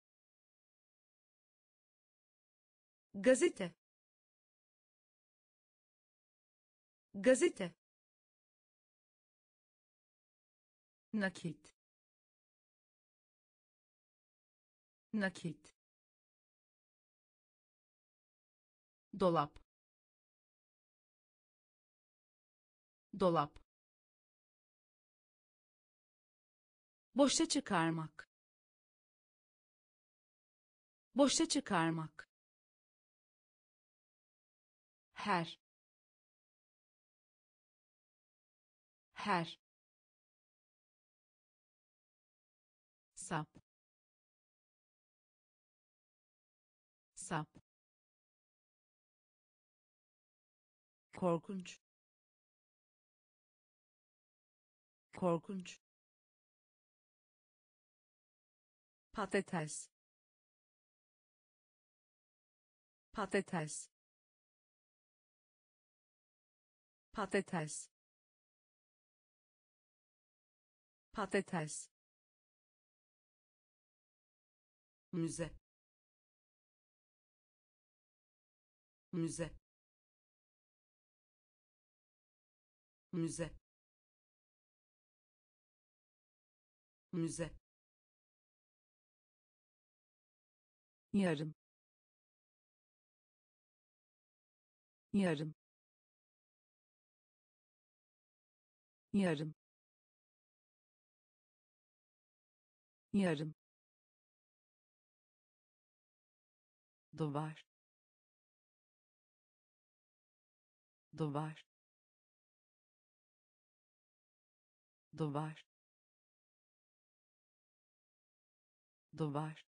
gazete, gazete, nakit, nakit, dolap, dolap, boşa çıkarmak, boşa çıkarmak, her, her, sap, sap, korkunç, korkunç, patates, patates, patates, patates, müze, müze, müze, müze, yarım, yarım, yarım, yarım, duvar, duvar, duvar, duvar,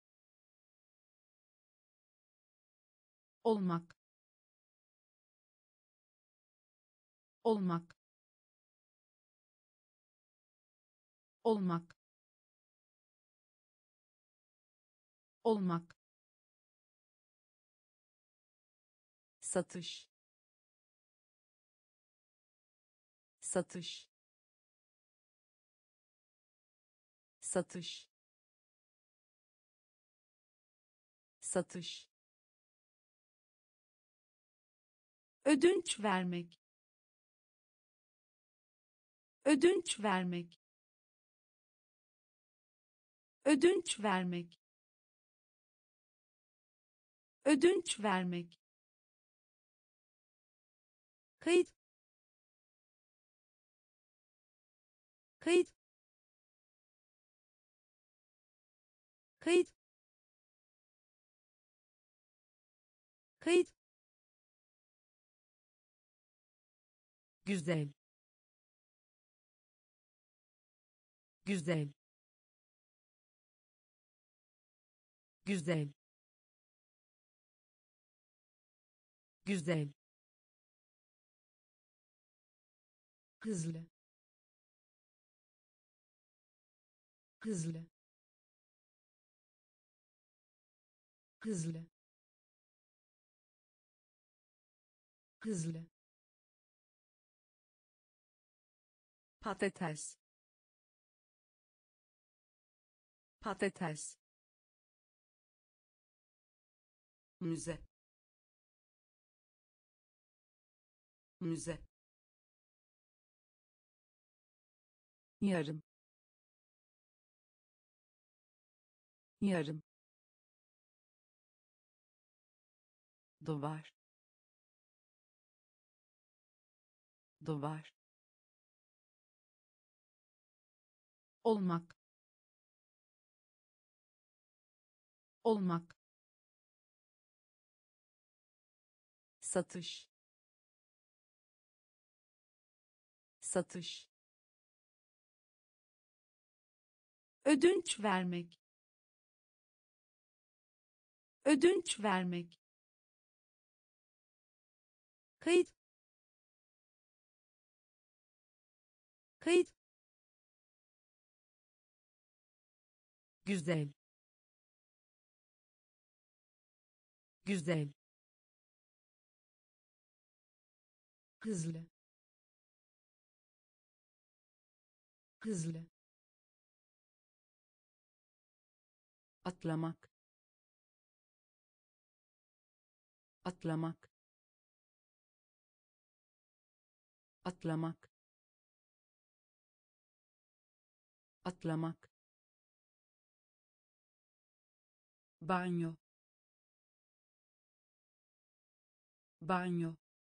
olmak, olmak, olmak, olmak, satış, satış, satış, satış, ödünç vermek, ödünç vermek, ödünç vermek, ödünç vermek, kayıt, kayıt, kayıt, kayıt, güzel, güzel, güzel, güzel, hızlı, hızlı, hızlı, hızlı, patates, patates, müze, müze, yarım, yarım, duvar, duvar, olmak, olmak, satış, satış, ödünç vermek, ödünç vermek, kayıt, kayıt, güzel, güzel, hızlı, hızlı, atlamak, atlamak, atlamak, atlamak, banyo, banyo,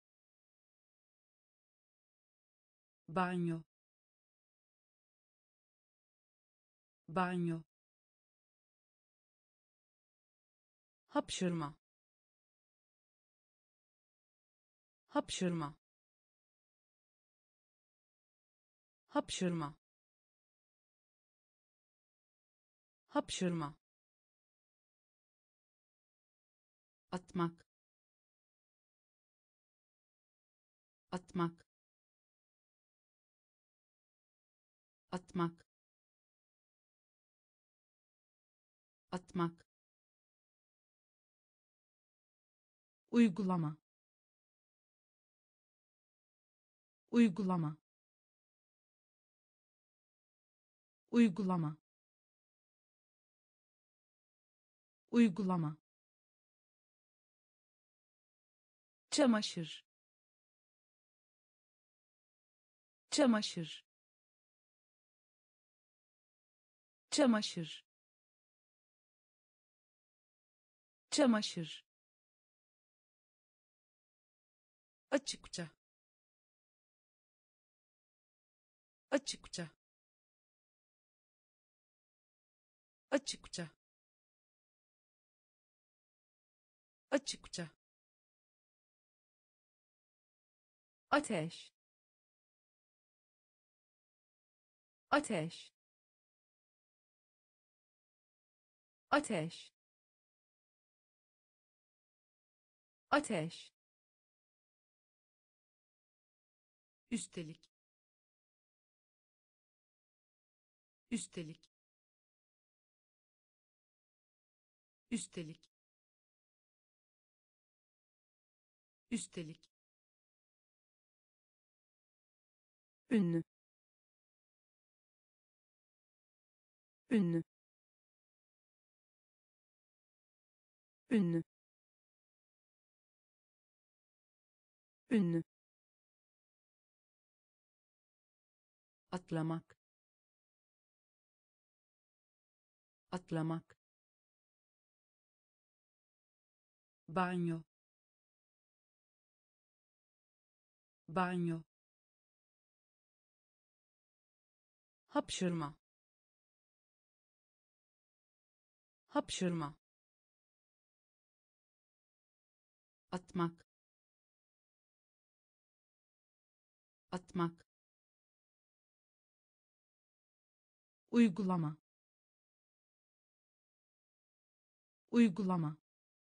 banyo, banyo, hapşırma, hapşırma, hapşırma, hapşırma, atmak, atmak, atmak, atmak, uygulama, uygulama, uygulama, uygulama, çamaşır, çamaşır, çamaşır, çamaşır, açıkça, açıkça, açıkça, açıkça, ateş, ateş, ateş, ateş, üstelik, üstelik, üstelik, üstelik, ünlü, ünlü, ünlü, ünlü, atlamak, atlamak, banyo, banyo, hapşırma, hapşırma, atmak, atmak, uygulama, uygulama,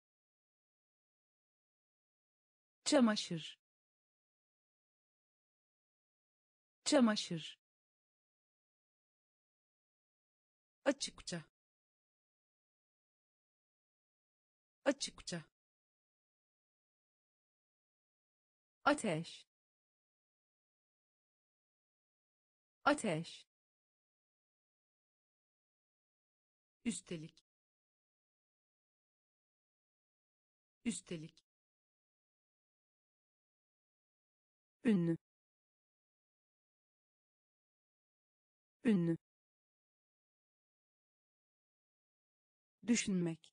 çamaşır, çamaşır, açıkça, açıkça, ateş, ateş, üstelik, üstelik, ünlü, ünlü, düşünmek,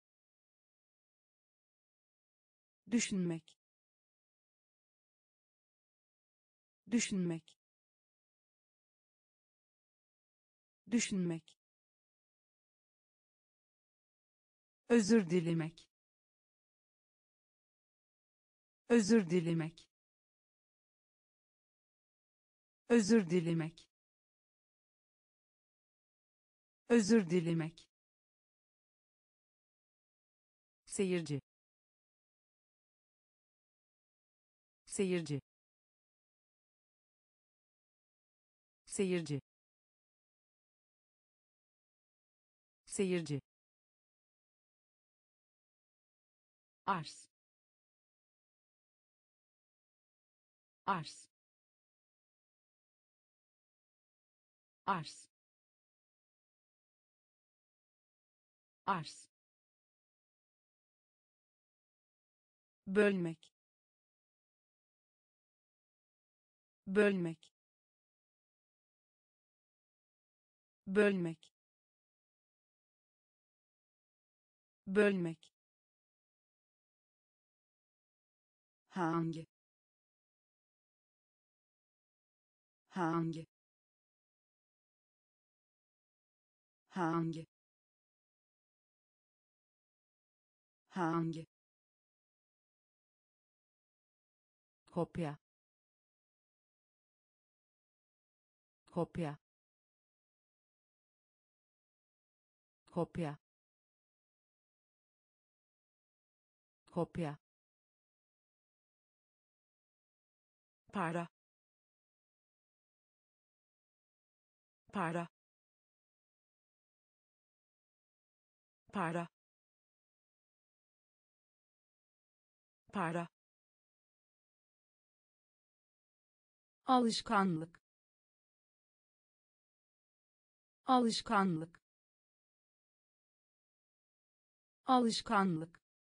düşünmek, düşünmek, düşünmek, özür dilemek, özür dilemek, özür dilemek, özür dilemek, seyirci, seyirci, seyirci, seyirci, arz, arz, arz, arz, bölmek, bölmek, bölmek, bölmek, hangi, hangi, hangi, hangi, kopya, kopya, kopya, kopya, para, para, para, para, alışkanlık, alışkanlık, alışkanlık,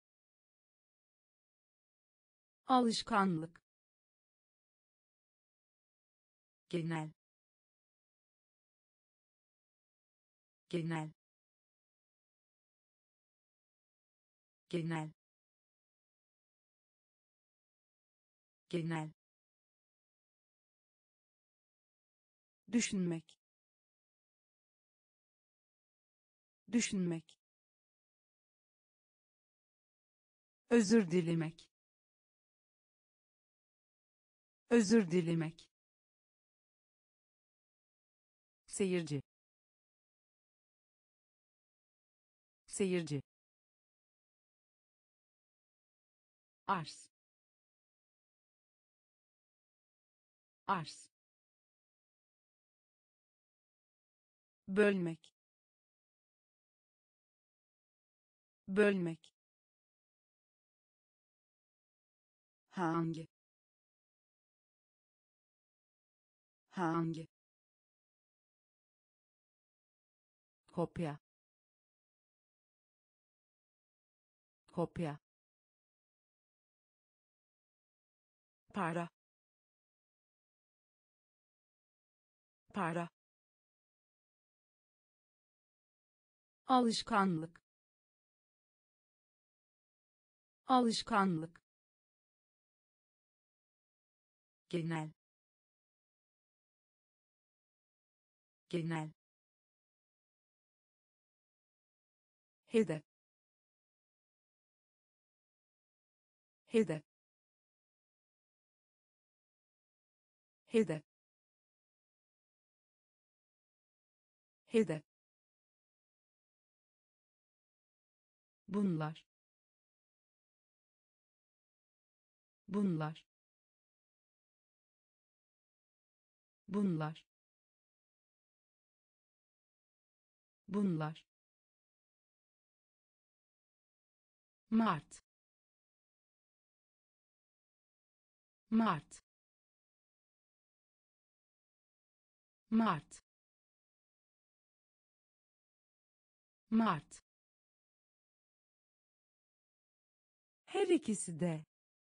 alışkanlık, genel, genel, genel, genel, düşünmek, düşünmek, özür dilemek, özür dilemek, seyirci, seyirci, arz, arz, bölmek, bölmek, hangi, hangi, kopya, kopya, para, para, alışkanlık, alışkanlık, genel, genel, hedef, hedef, hedef, hedef, bunlar, bunlar, bunlar, bunlar, Mart, Mart, Mart, Mart, her ikisi de,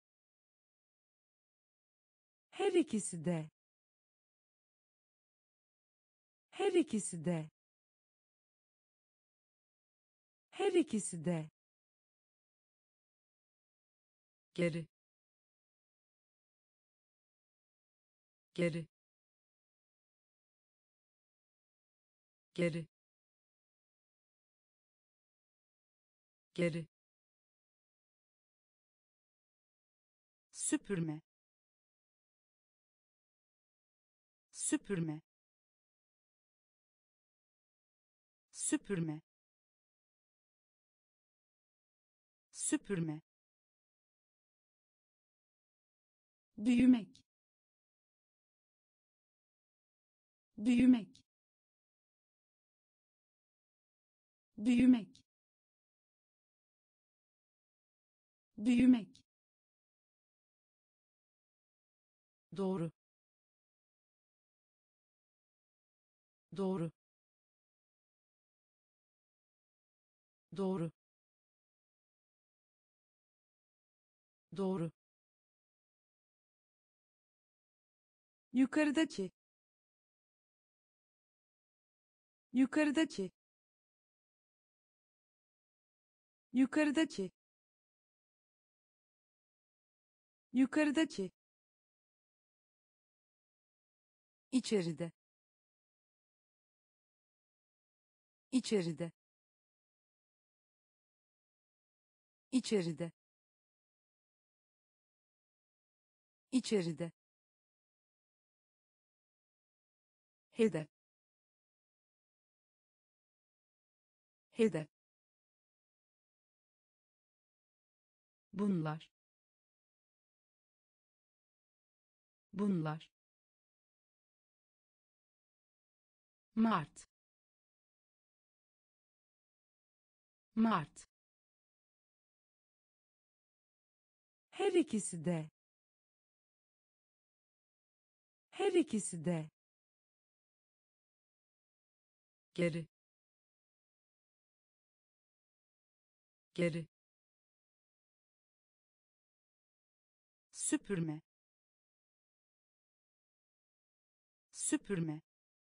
her ikisi de, her ikisi de, her ikisi de, geri, geri, geri, geri, süpürme, süpürme, süpürme, süpürme, büyümek, büyümek, büyümek, büyümek, doğru, doğru, doğru, doğru, yukarıdaki, yukarıdaki, yukarıdaki, yukarıdaki, içeride, içeride, içeride, içeride, hedef, hedef, bunlar, bunlar, Mart, Mart, her ikisi de, her ikisi de, geri, geri, süpürme, süpürme,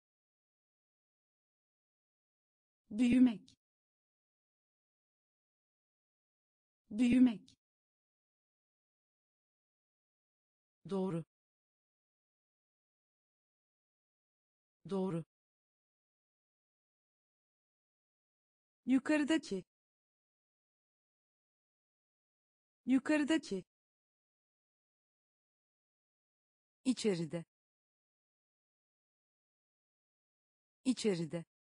büyümek, büyümek, doğru, doğru, yukarıdaki, yukarıdaki, içeride, içeride,